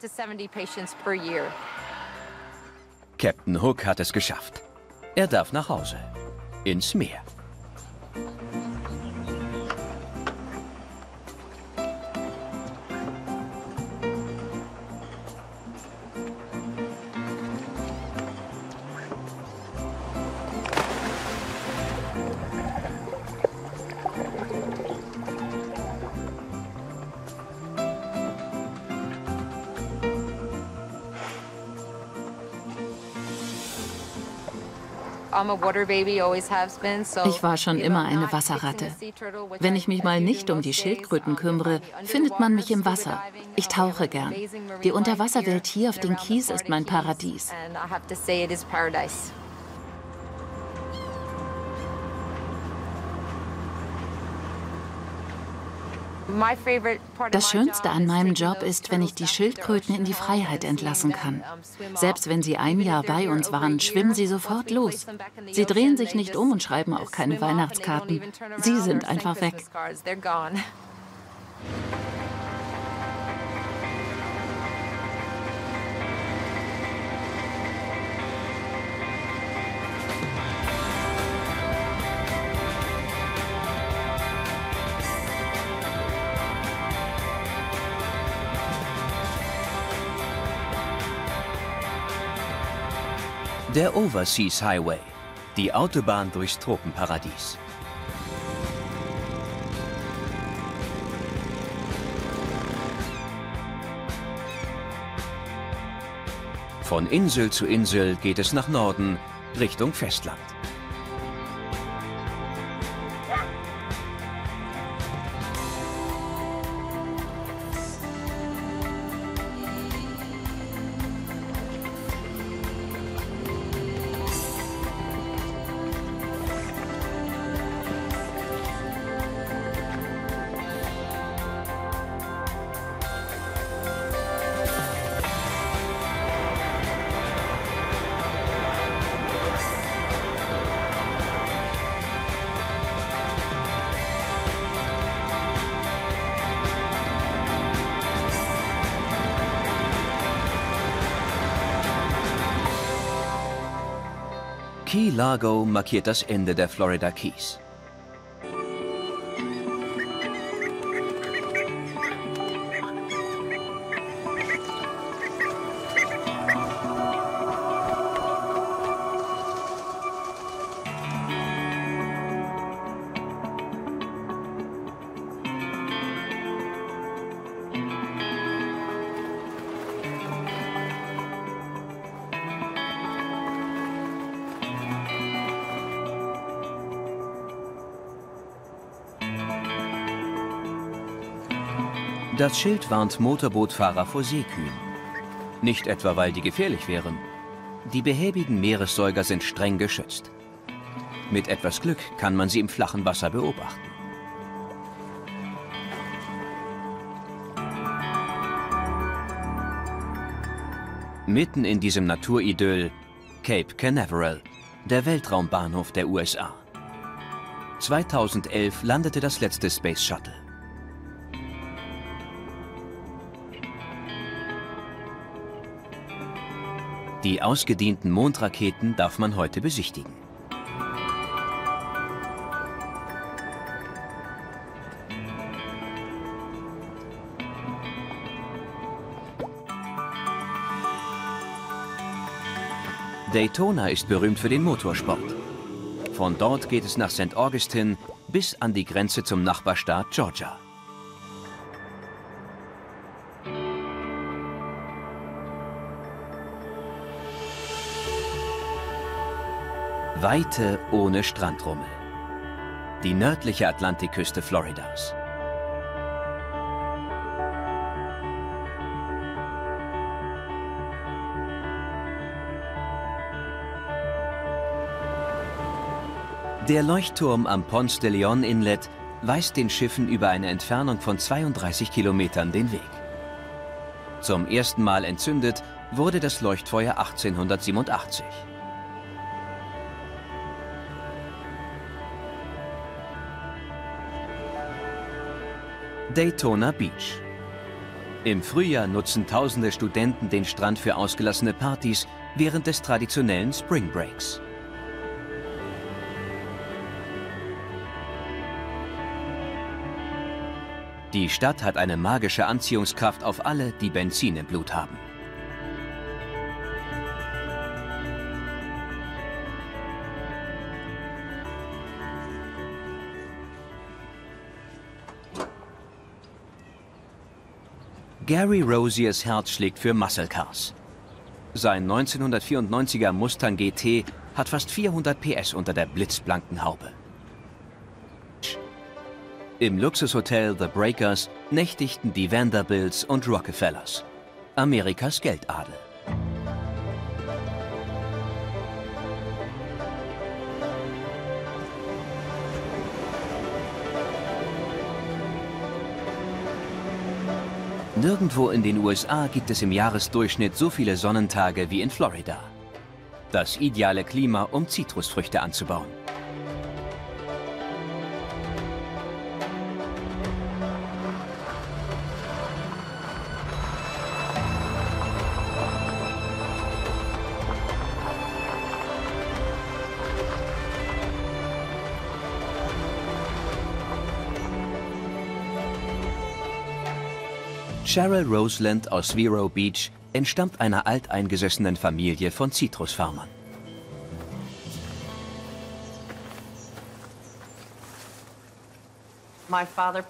Captain Hook hat es geschafft. Er darf nach Hause. Ins Meer. Ich war schon immer eine Wasserratte. Wenn ich mich mal nicht um die Schildkröten kümmere, findet man mich im Wasser. Ich tauche gern. Die Unterwasserwelt hier auf den Keys ist mein Paradies. Das Schönste an meinem Job ist, wenn ich die Schildkröten in die Freiheit entlassen kann. Selbst wenn sie ein Jahr bei uns waren, schwimmen sie sofort los. Sie drehen sich nicht um und schreiben auch keine Weihnachtskarten. Sie sind einfach weg. Der Overseas Highway, die Autobahn durchs Tropenparadies. Von Insel zu Insel geht es nach Norden, Richtung Festland. Key Largo markiert das Ende der Florida Keys. Das Schild warnt Motorbootfahrer vor Seekühen. Nicht etwa, weil die gefährlich wären. Die behäbigen Meeressäuger sind streng geschützt. Mit etwas Glück kann man sie im flachen Wasser beobachten. Mitten in diesem Naturidyll Cape Canaveral, der Weltraumbahnhof der USA. 2011 landete das letzte Space Shuttle. Die ausgedienten Mondraketen darf man heute besichtigen. Daytona ist berühmt für den Motorsport. Von dort geht es nach St. Augustine bis an die Grenze zum Nachbarstaat Georgia. Weite ohne Strandrummel. Die nördliche Atlantikküste Floridas. Der Leuchtturm am Ponce de León Inlet weist den Schiffen über eine Entfernung von 32 Kilometern den Weg. Zum ersten Mal entzündet wurde das Leuchtfeuer 1887. Daytona Beach. Im Frühjahr nutzen tausende Studenten den Strand für ausgelassene Partys während des traditionellen Spring Breaks. Die Stadt hat eine magische Anziehungskraft auf alle, die Benzin im Blut haben. Gary Roziers Herz schlägt für Muscle Cars. Sein 1994er Mustang GT hat fast 400 PS unter der blitzblanken Haube. Im Luxushotel The Breakers nächtigten die Vanderbilts und Rockefellers, Amerikas Geldadel. Nirgendwo in den USA gibt es im Jahresdurchschnitt so viele Sonnentage wie in Florida. Das ideale Klima, um Zitrusfrüchte anzubauen. Cheryl Roseland aus Vero Beach entstammt einer alteingesessenen Familie von Zitrusfarmern. Mein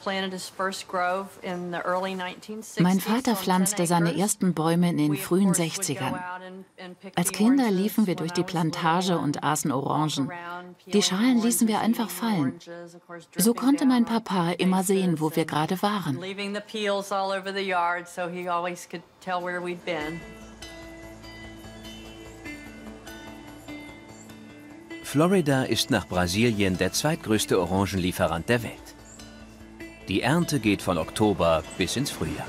Vater pflanzte seine ersten Bäume in den frühen 60ern. Als Kinder liefen wir durch die Plantage und aßen Orangen. Die Schalen ließen wir einfach fallen. So konnte mein Papa immer sehen, wo wir gerade waren. Florida ist nach Brasilien der zweitgrößte Orangenlieferant der Welt. Die Ernte geht von Oktober bis ins Frühjahr.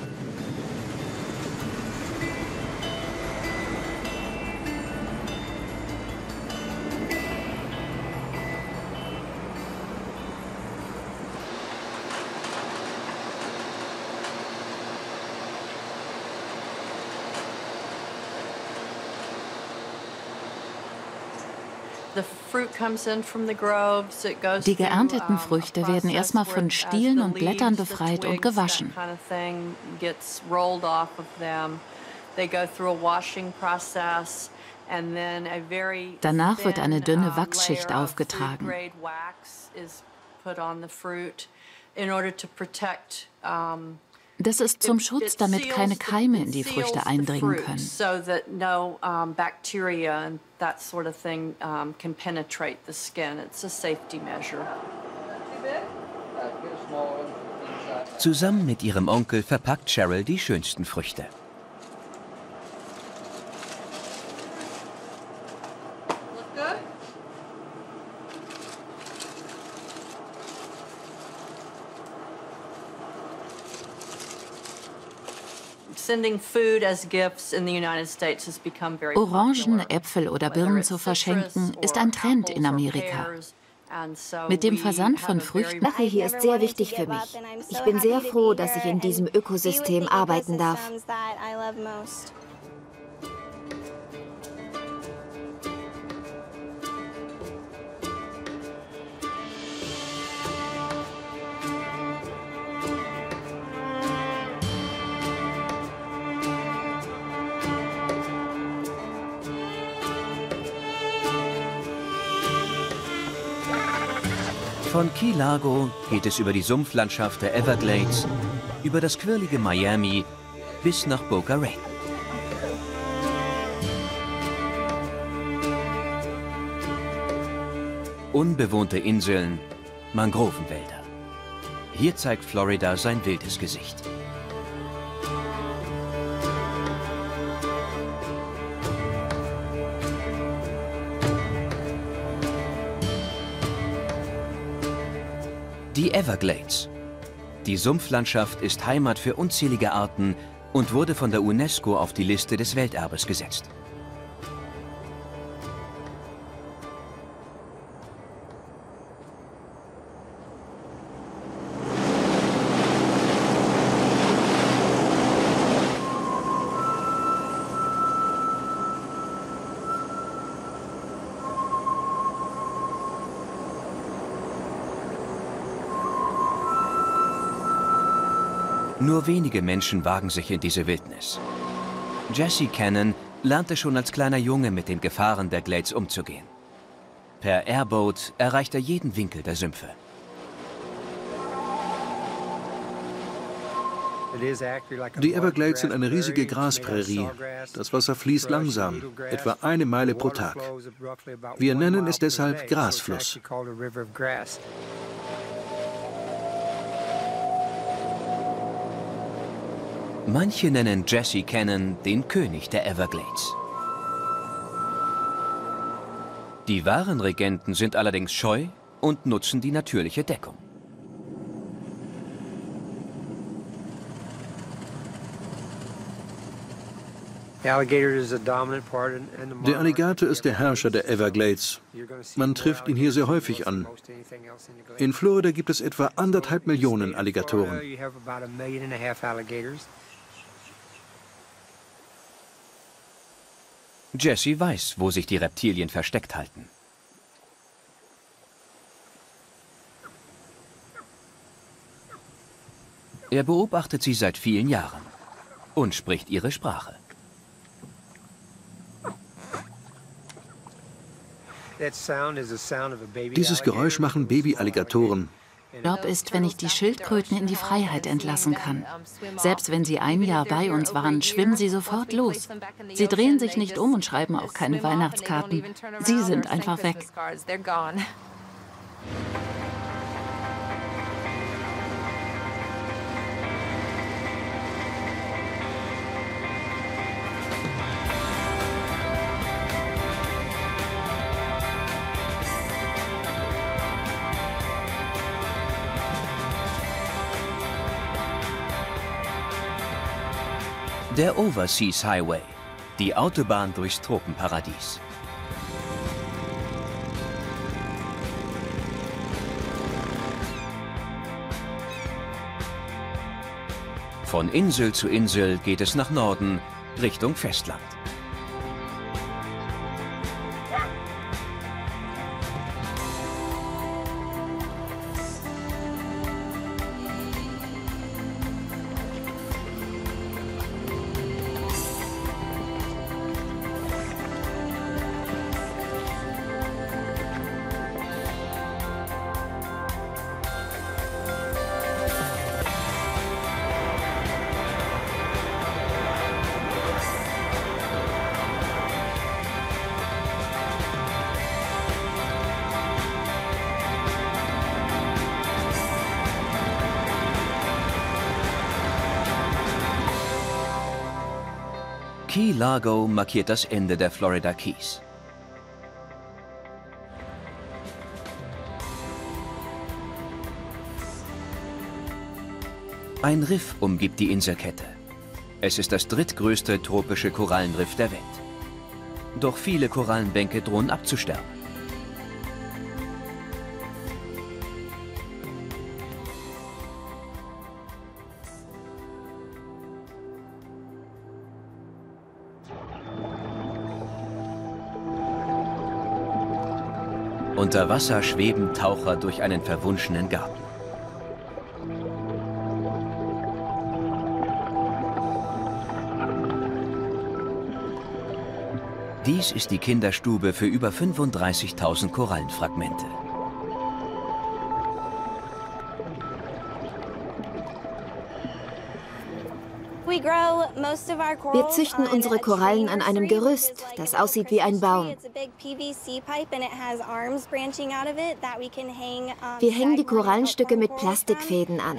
Die geernteten Früchte werden erstmal von Stielen und Blättern befreit und gewaschen. Danach wird eine dünne Wachsschicht aufgetragen. Das ist zum Schutz, damit keine Keime in die Früchte eindringen können. Zusammen mit ihrem Onkel verpackt Cheryl die schönsten Früchte. Orangen, Äpfel oder Birnen zu verschenken, ist ein Trend in Amerika. Mit dem Versand von Früchten... Lache hier ist sehr wichtig für mich. Ich bin sehr froh, dass ich in diesem Ökosystem arbeiten darf. Von Key Largo geht es über die Sumpflandschaft der Everglades, über das quirlige Miami bis nach Boca Raton. Unbewohnte Inseln, Mangrovenwälder. Hier zeigt Florida sein wildes Gesicht. Die Everglades. Die Sumpflandschaft ist Heimat für unzählige Arten und wurde von der UNESCO auf die Liste des Welterbes gesetzt. Nur wenige Menschen wagen sich in diese Wildnis. Jesse Cannon lernte schon als kleiner Junge mit den Gefahren der Glades umzugehen. Per Airboat erreicht er jeden Winkel der Sümpfe. Die Everglades sind eine riesige Grasprärie. Das Wasser fließt langsam, etwa 1 Meile pro Tag. Wir nennen es deshalb Grasfluss. Manche nennen Jesse Cannon den König der Everglades. Die wahren Regenten sind allerdings scheu und nutzen die natürliche Deckung. Der Alligator ist der Herrscher der Everglades. Man trifft ihn hier sehr häufig an. In Florida gibt es etwa 1,5 Millionen Alligatoren. Jesse weiß, wo sich die Reptilien versteckt halten. Er beobachtet sie seit vielen Jahren und spricht ihre Sprache. Dieses Geräusch machen Baby-Alligatoren. Job ist, wenn ich die Schildkröten in die Freiheit entlassen kann. Selbst wenn sie ein Jahr bei uns waren, schwimmen sie sofort los. Sie drehen sich nicht um und schreiben auch keine Weihnachtskarten. Sie sind einfach weg. Der Overseas Highway, die Autobahn durchs Tropenparadies. Von Insel zu Insel geht es nach Norden, Richtung Festland. Key Largo markiert das Ende der Florida Keys. Ein Riff umgibt die Inselkette. Es ist das drittgrößte tropische Korallenriff der Welt. Doch viele Korallenbänke drohen abzusterben. Unter Wasser schweben Taucher durch einen verwunschenen Garten. Dies ist die Kinderstube für über 35.000 Korallenfragmente. Wir züchten unsere Korallen an einem Gerüst, das aussieht wie ein Baum. Wir hängen die Korallenstücke mit Plastikfäden an.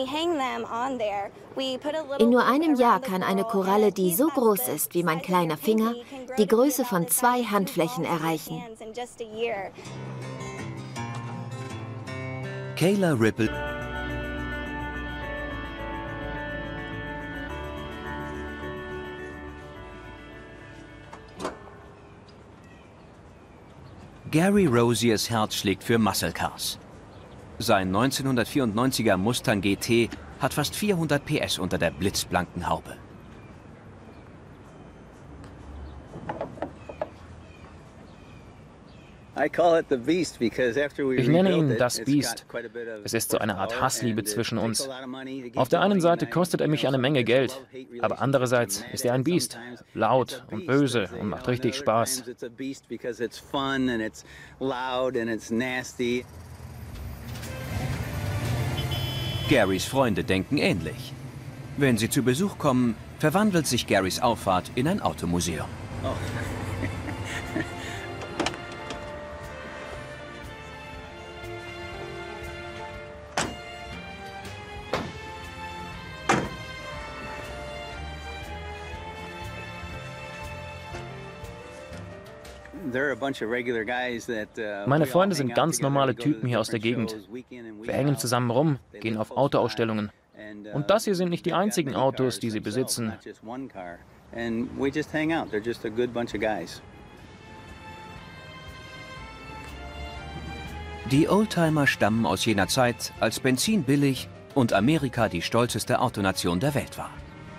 In nur einem Jahr kann eine Koralle, die so groß ist wie mein kleiner Finger, die Größe von 2 Handflächen erreichen. Kayla Ripple Gary Roziers Herz schlägt für Muscle Cars. Sein 1994er Mustang GT hat fast 400 PS unter der blitzblanken Haube. Ich nenne ihn das Biest. Es ist so eine Art Hassliebe zwischen uns. Auf der einen Seite kostet er mich eine Menge Geld, aber andererseits ist er ein Biest. Laut und böse und macht richtig Spaß. Garys Freunde denken ähnlich. Wenn sie zu Besuch kommen, verwandelt sich Garys Auffahrt in ein Automuseum. Meine Freunde sind ganz normale Typen hier aus der Gegend. Wir hängen zusammen rum, gehen auf Autoausstellungen. Und das hier sind nicht die einzigen Autos, die sie besitzen. Die Oldtimer stammen aus jener Zeit, als Benzin billig und Amerika die stolzeste Autonation der Welt war.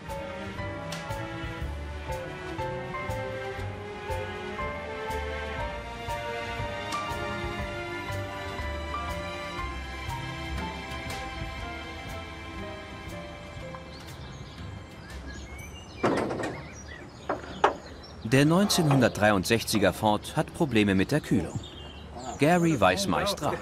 Der 1963er Ford hat Probleme mit der Kühlung. Gary weiß meist Rat.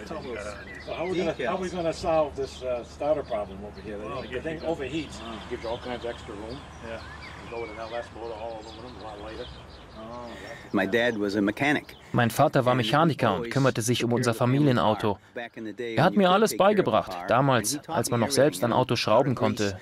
Mein Vater war Mechaniker und kümmerte sich um unser Familienauto. Er hat mir alles beigebracht, damals, als man noch selbst an Autos schrauben konnte.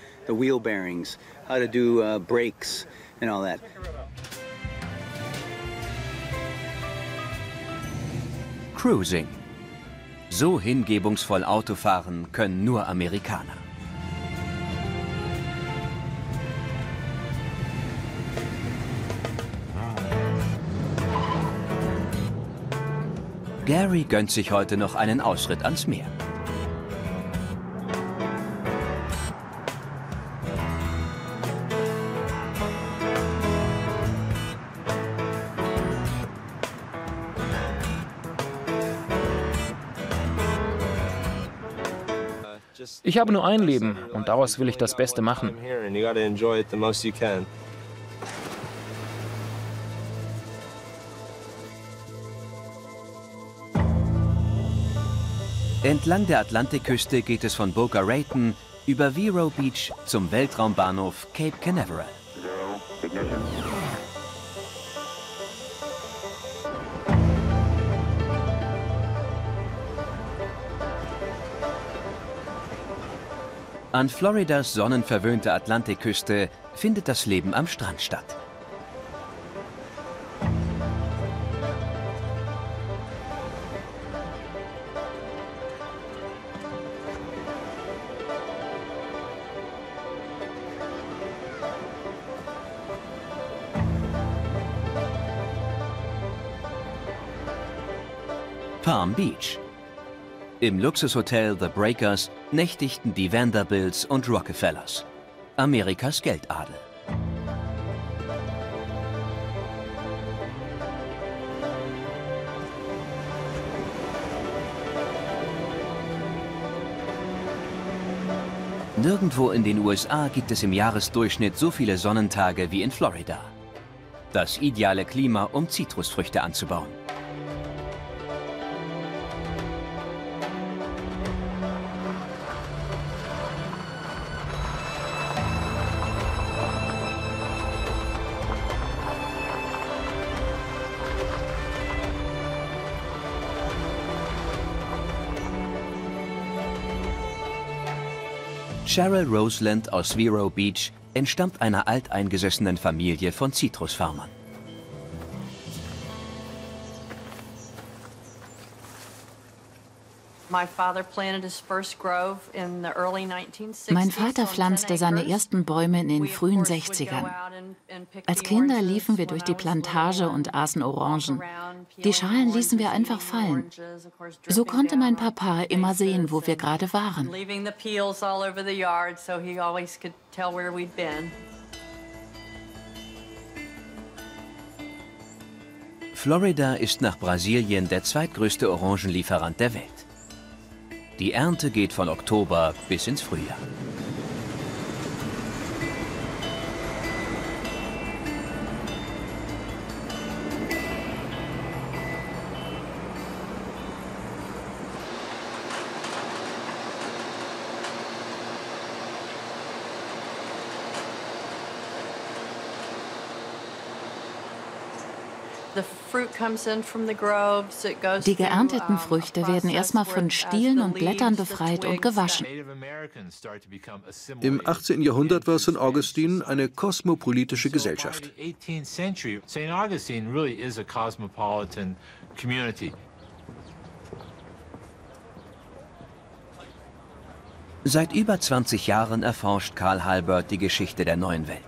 Cruising. So hingebungsvoll Autofahren können nur Amerikaner. Gary gönnt sich heute noch einen Ausritt ans Meer. Ich habe nur ein Leben und daraus will ich das Beste machen. Entlang der Atlantikküste geht es von Boca Raton über Vero Beach zum Weltraumbahnhof Cape Canaveral. An Floridas sonnenverwöhnter Atlantikküste findet das Leben am Strand statt. Palm Beach. Im Luxushotel The Breakers nächtigten die Vanderbilts und Rockefellers, Amerikas Geldadel. Nirgendwo in den USA gibt es im Jahresdurchschnitt so viele Sonnentage wie in Florida. Das ideale Klima, um Zitrusfrüchte anzubauen. Cheryl Roseland aus Vero Beach entstammt einer alteingesessenen Familie von Zitrusfarmern. Mein Vater pflanzte seine ersten Bäume in den frühen 60ern. Als Kinder liefen wir durch die Plantage und aßen Orangen. Die Schalen ließen wir einfach fallen. So konnte mein Papa immer sehen, wo wir gerade waren. Florida ist nach Brasilien der zweitgrößte Orangenlieferant der Welt. Die Ernte geht von Oktober bis ins Frühjahr. Die geernteten Früchte werden erstmal von Stielen und Blättern befreit und gewaschen. Im 18. Jahrhundert war St. Augustine eine kosmopolitische Gesellschaft. Seit über 20 Jahren erforscht Carl Halbert die Geschichte der neuen Welt.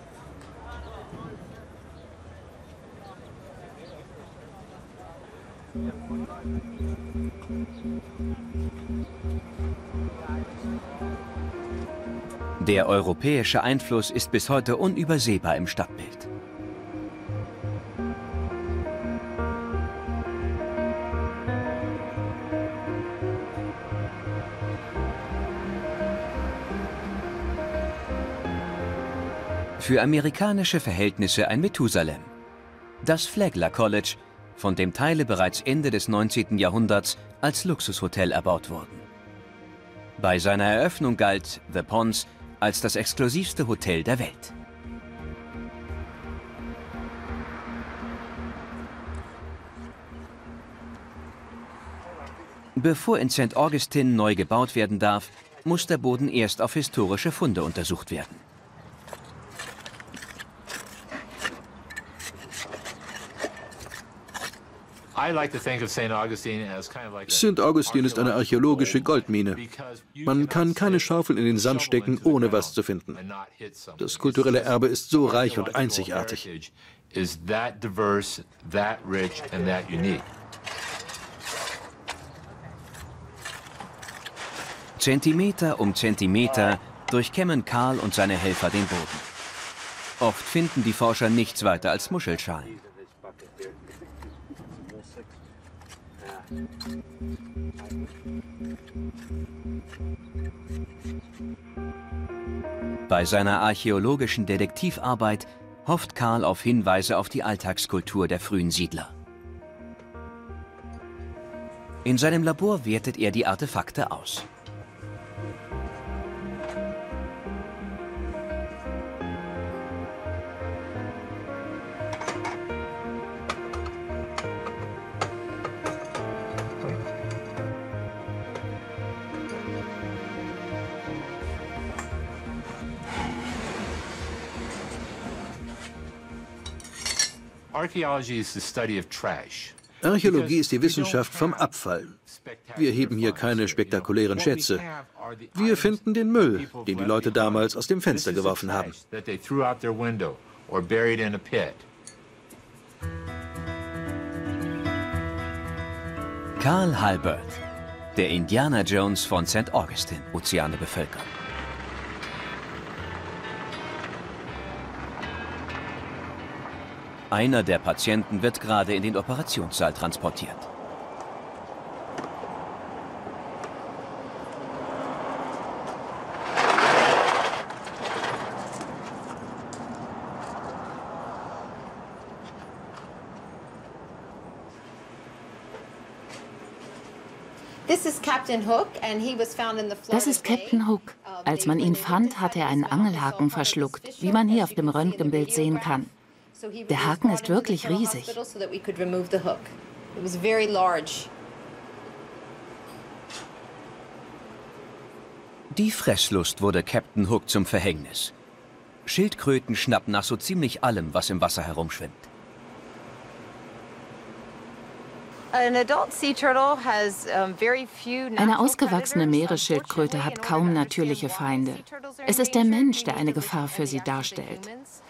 Der europäische Einfluss ist bis heute unübersehbar im Stadtbild. Für amerikanische Verhältnisse ein Methusalem. Das Flagler College, von dem Teile bereits Ende des 19. Jahrhunderts als Luxushotel erbaut wurden. Bei seiner Eröffnung galt The Ponds als das exklusivste Hotel der Welt. Bevor in St. Augustine neu gebaut werden darf, muss der Boden erst auf historische Funde untersucht werden. St. Augustine ist eine archäologische Goldmine. Man kann keine Schaufel in den Sand stecken, ohne was zu finden. Das kulturelle Erbe ist so reich und einzigartig. Zentimeter um Zentimeter durchkämmen Carl und seine Helfer den Boden. Oft finden die Forscher nichts weiter als Muschelschalen. Bei seiner archäologischen Detektivarbeit hofft Carl auf Hinweise auf die Alltagskultur der frühen Siedler. In seinem Labor wertet er die Artefakte aus. Archäologie ist die Wissenschaft vom Abfall. Wir heben hier keine spektakulären Schätze. Wir finden den Müll, den die Leute damals aus dem Fenster geworfen haben. Carl Halbert, der Indiana Jones von St. Augustine, Ozeane bevölkern. Einer der Patienten wird gerade in den Operationssaal transportiert. Das ist Captain Hook. Als man ihn fand, hatte er einen Angelhaken verschluckt, wie man hier auf dem Röntgenbild sehen kann. Der Haken ist wirklich riesig. Die Fresslust wurde Captain Hook zum Verhängnis. Schildkröten schnappen nach so ziemlich allem, was im Wasser herumschwimmt. Eine ausgewachsene Meeresschildkröte hat kaum natürliche Feinde. Es ist der Mensch, der eine Gefahr für sie darstellt.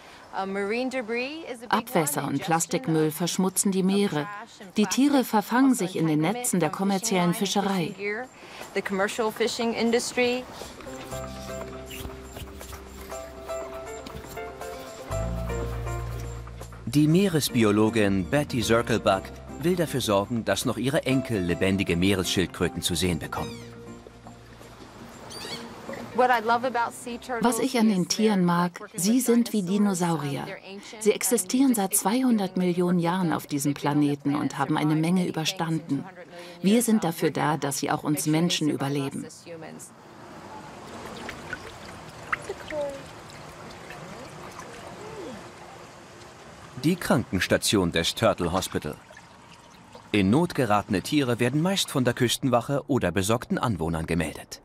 Abwässer und Plastikmüll verschmutzen die Meere. Die Tiere verfangen sich in den Netzen der kommerziellen Fischerei. Die Meeresbiologin Betty Zirkelbach will dafür sorgen, dass noch ihre Enkel lebendige Meeresschildkröten zu sehen bekommen. Was ich an den Tieren mag, sie sind wie Dinosaurier. Sie existieren seit 200 Millionen Jahren auf diesem Planeten und haben eine Menge überstanden. Wir sind dafür da, dass sie auch uns Menschen überleben. Die Krankenstation des Turtle Hospital. In Not geratene Tiere werden meist von der Küstenwache oder besorgten Anwohnern gemeldet.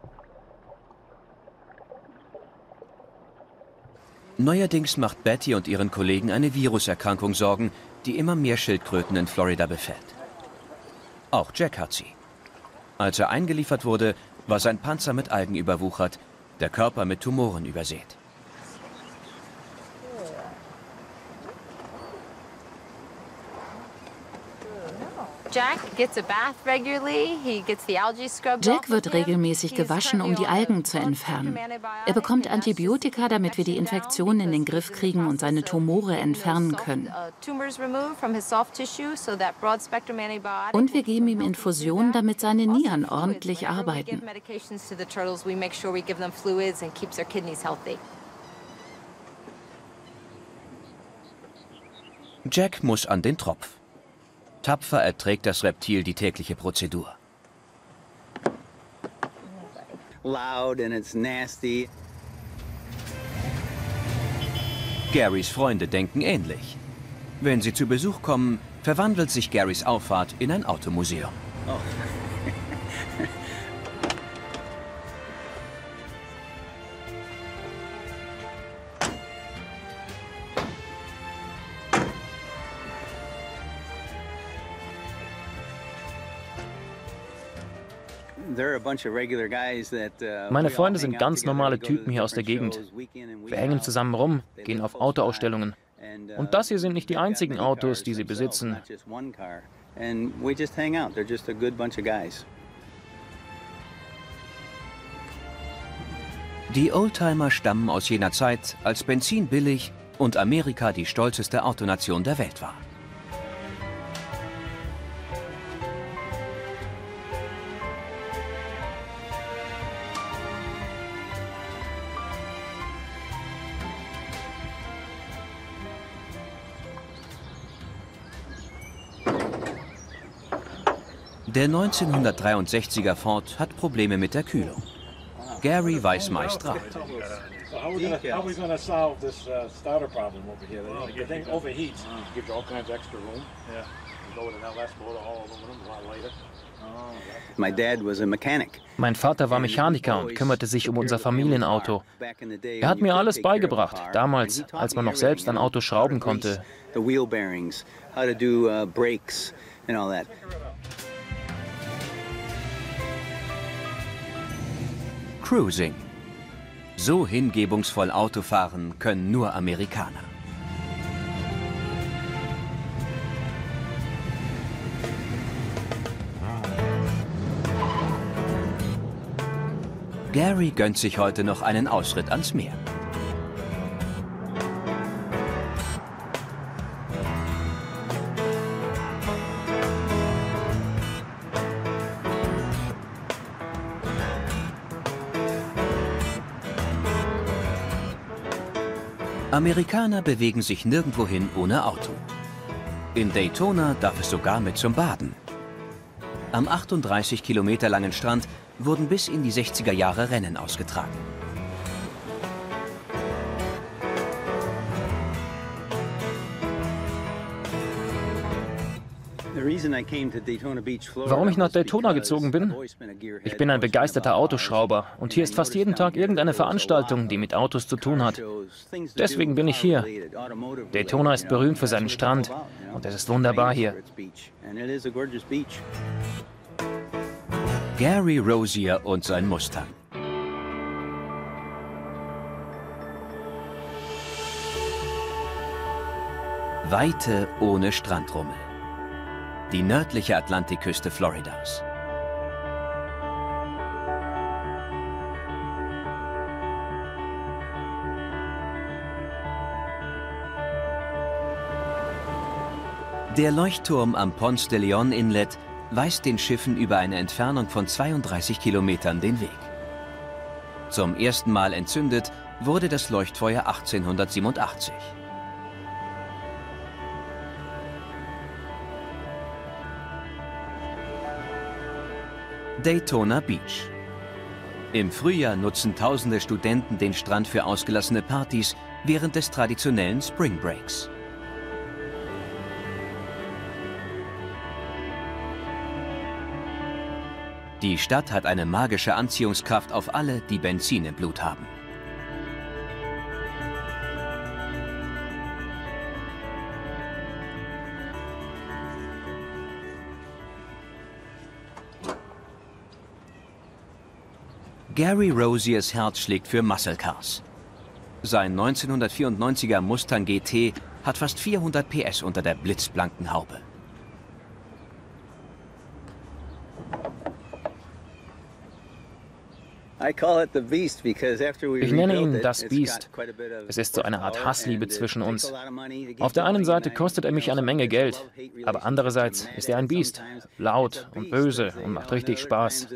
Neuerdings macht Betty und ihren Kollegen eine Viruserkrankung Sorgen, die immer mehr Schildkröten in Florida befällt. Auch Jack hat sie. Als er eingeliefert wurde, war sein Panzer mit Algen überwuchert, der Körper mit Tumoren übersät. Jack wird regelmäßig gewaschen, um die Algen zu entfernen. Er bekommt Antibiotika, damit wir die Infektion in den Griff kriegen und seine Tumore entfernen können. Und wir geben ihm Infusionen, damit seine Nieren ordentlich arbeiten. Jack muss an den Tropf. Tapfer erträgt das Reptil die tägliche Prozedur. Garys Freunde denken ähnlich. Wenn sie zu Besuch kommen, verwandelt sich Garys Auffahrt in ein Automuseum. Oh. Meine Freunde sind ganz normale Typen hier aus der Gegend. Wir hängen zusammen rum, gehen auf Autoausstellungen. Und das hier sind nicht die einzigen Autos, die sie besitzen. Die Oldtimer stammen aus jener Zeit, als Benzin billig und Amerika die stolzeste Autonation der Welt war. Der 1963er Ford hat Probleme mit der Kühlung. Gary weiß meist Rat. Mein Vater war Mechaniker und kümmerte sich um unser Familienauto. Er hat mir alles beigebracht, damals, als man noch selbst an Autos schrauben konnte. Cruising. So hingebungsvoll Auto fahren können nur Amerikaner. Gary gönnt sich heute noch einen Ausritt ans Meer. Amerikaner bewegen sich nirgendwohin ohne Auto. In Daytona darf es sogar mit zum Baden. Am 38 Kilometer langen Strand wurden bis in die 60er Jahre Rennen ausgetragen. Warum ich nach Daytona gezogen bin? Ich bin ein begeisterter Autoschrauber und hier ist fast jeden Tag irgendeine Veranstaltung, die mit Autos zu tun hat. Deswegen bin ich hier. Daytona ist berühmt für seinen Strand und es ist wunderbar hier. Gary Rozier und sein Mustang. Weite ohne Strandrummel. Die nördliche Atlantikküste Floridas. Der Leuchtturm am Ponce de Leon Inlet weist den Schiffen über eine Entfernung von 32 Kilometern den Weg. Zum ersten Mal entzündet wurde das Leuchtfeuer 1887. Daytona Beach. Im Frühjahr nutzen tausende Studenten den Strand für ausgelassene Partys während des traditionellen Spring Breaks. Die Stadt hat eine magische Anziehungskraft auf alle, die Benzin im Blut haben. Gary Roziers Herz schlägt für Muscle Cars. Sein 1994er Mustang GT hat fast 400 PS unter der blitzblanken Haube. Ich nenne ihn das Biest. Es ist so eine Art Hassliebe zwischen uns. Auf der einen Seite kostet er mich eine Menge Geld, aber andererseits ist er ein Biest. Laut und böse und macht richtig Spaß.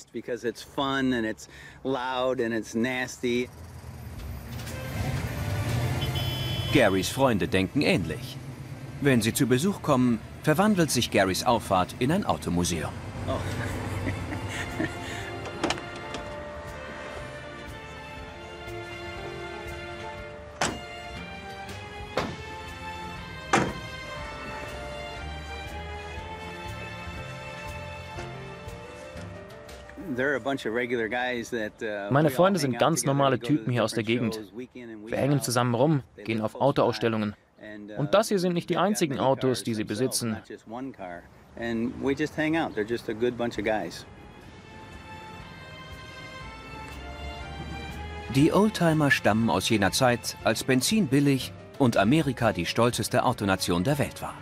Garys Freunde denken ähnlich. Wenn sie zu Besuch kommen, verwandelt sich Garys Auffahrt in ein Automuseum. Meine Freunde sind ganz normale Typen hier aus der Gegend. Wir hängen zusammen rum, gehen auf Autoausstellungen. Und das hier sind nicht die einzigen Autos, die sie besitzen. Die Oldtimer stammen aus jener Zeit, als Benzin billig und Amerika die stolzeste Autonation der Welt war.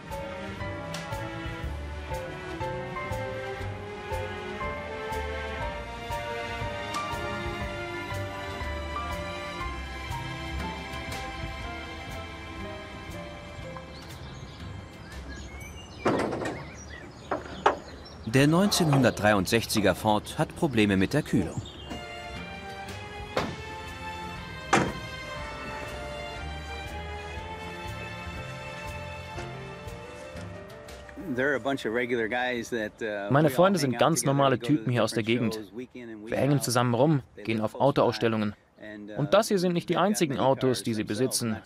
Der 1963er Ford hat Probleme mit der Kühlung. Meine Freunde sind ganz normale Typen hier aus der Gegend. Wir hängen zusammen rum, gehen auf Autoausstellungen. Und das hier sind nicht die einzigen Autos, die sie besitzen.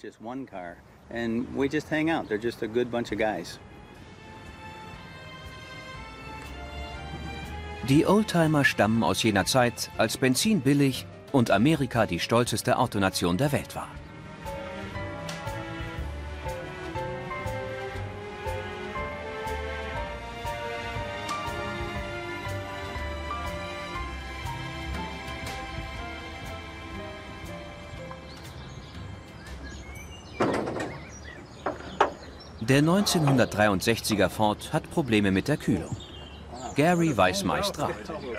Die Oldtimer stammen aus jener Zeit, als Benzin billig und Amerika die stolzeste Autonation der Welt war. Der 1963er Ford hat Probleme mit der Kühlung. Gary weiß meist Rat.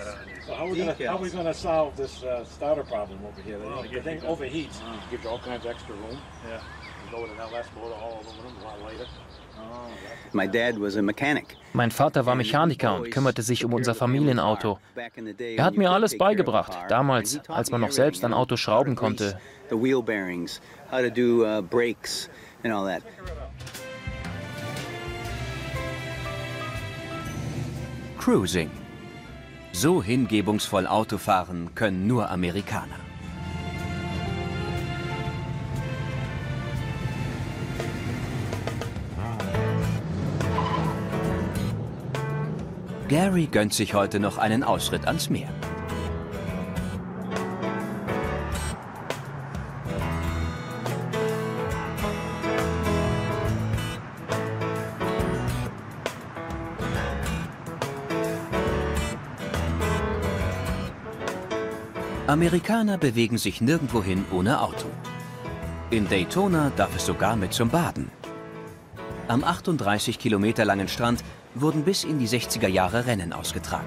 Mein Vater war Mechaniker und kümmerte sich um unser Familienauto. Er hat mir alles beigebracht, damals, als man noch selbst ein Auto schrauben konnte. Cruising. So hingebungsvoll Autofahren können nur Amerikaner. Gary gönnt sich heute noch einen Ausritt ans Meer. Amerikaner bewegen sich nirgendwohin ohne Auto. In Daytona darf es sogar mit zum Baden. Am 38 Kilometer langen Strand wurden bis in die 60er Jahre Rennen ausgetragen.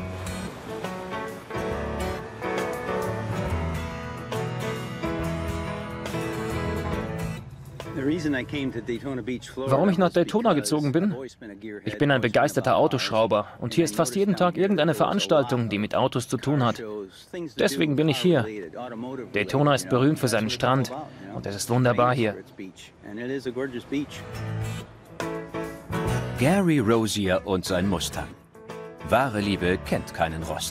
Warum ich nach Daytona gezogen bin? Ich bin ein begeisterter Autoschrauber und hier ist fast jeden Tag irgendeine Veranstaltung, die mit Autos zu tun hat. Deswegen bin ich hier. Daytona ist berühmt für seinen Strand und es ist wunderbar hier. Gary Rozier und sein Mustang. Wahre Liebe kennt keinen Rost.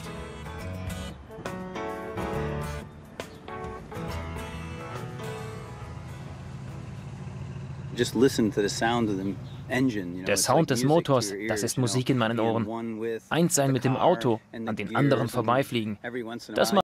Der Sound des Motors, das ist Musik in meinen Ohren. Eins sein mit dem Auto, an den anderen vorbeifliegen. Das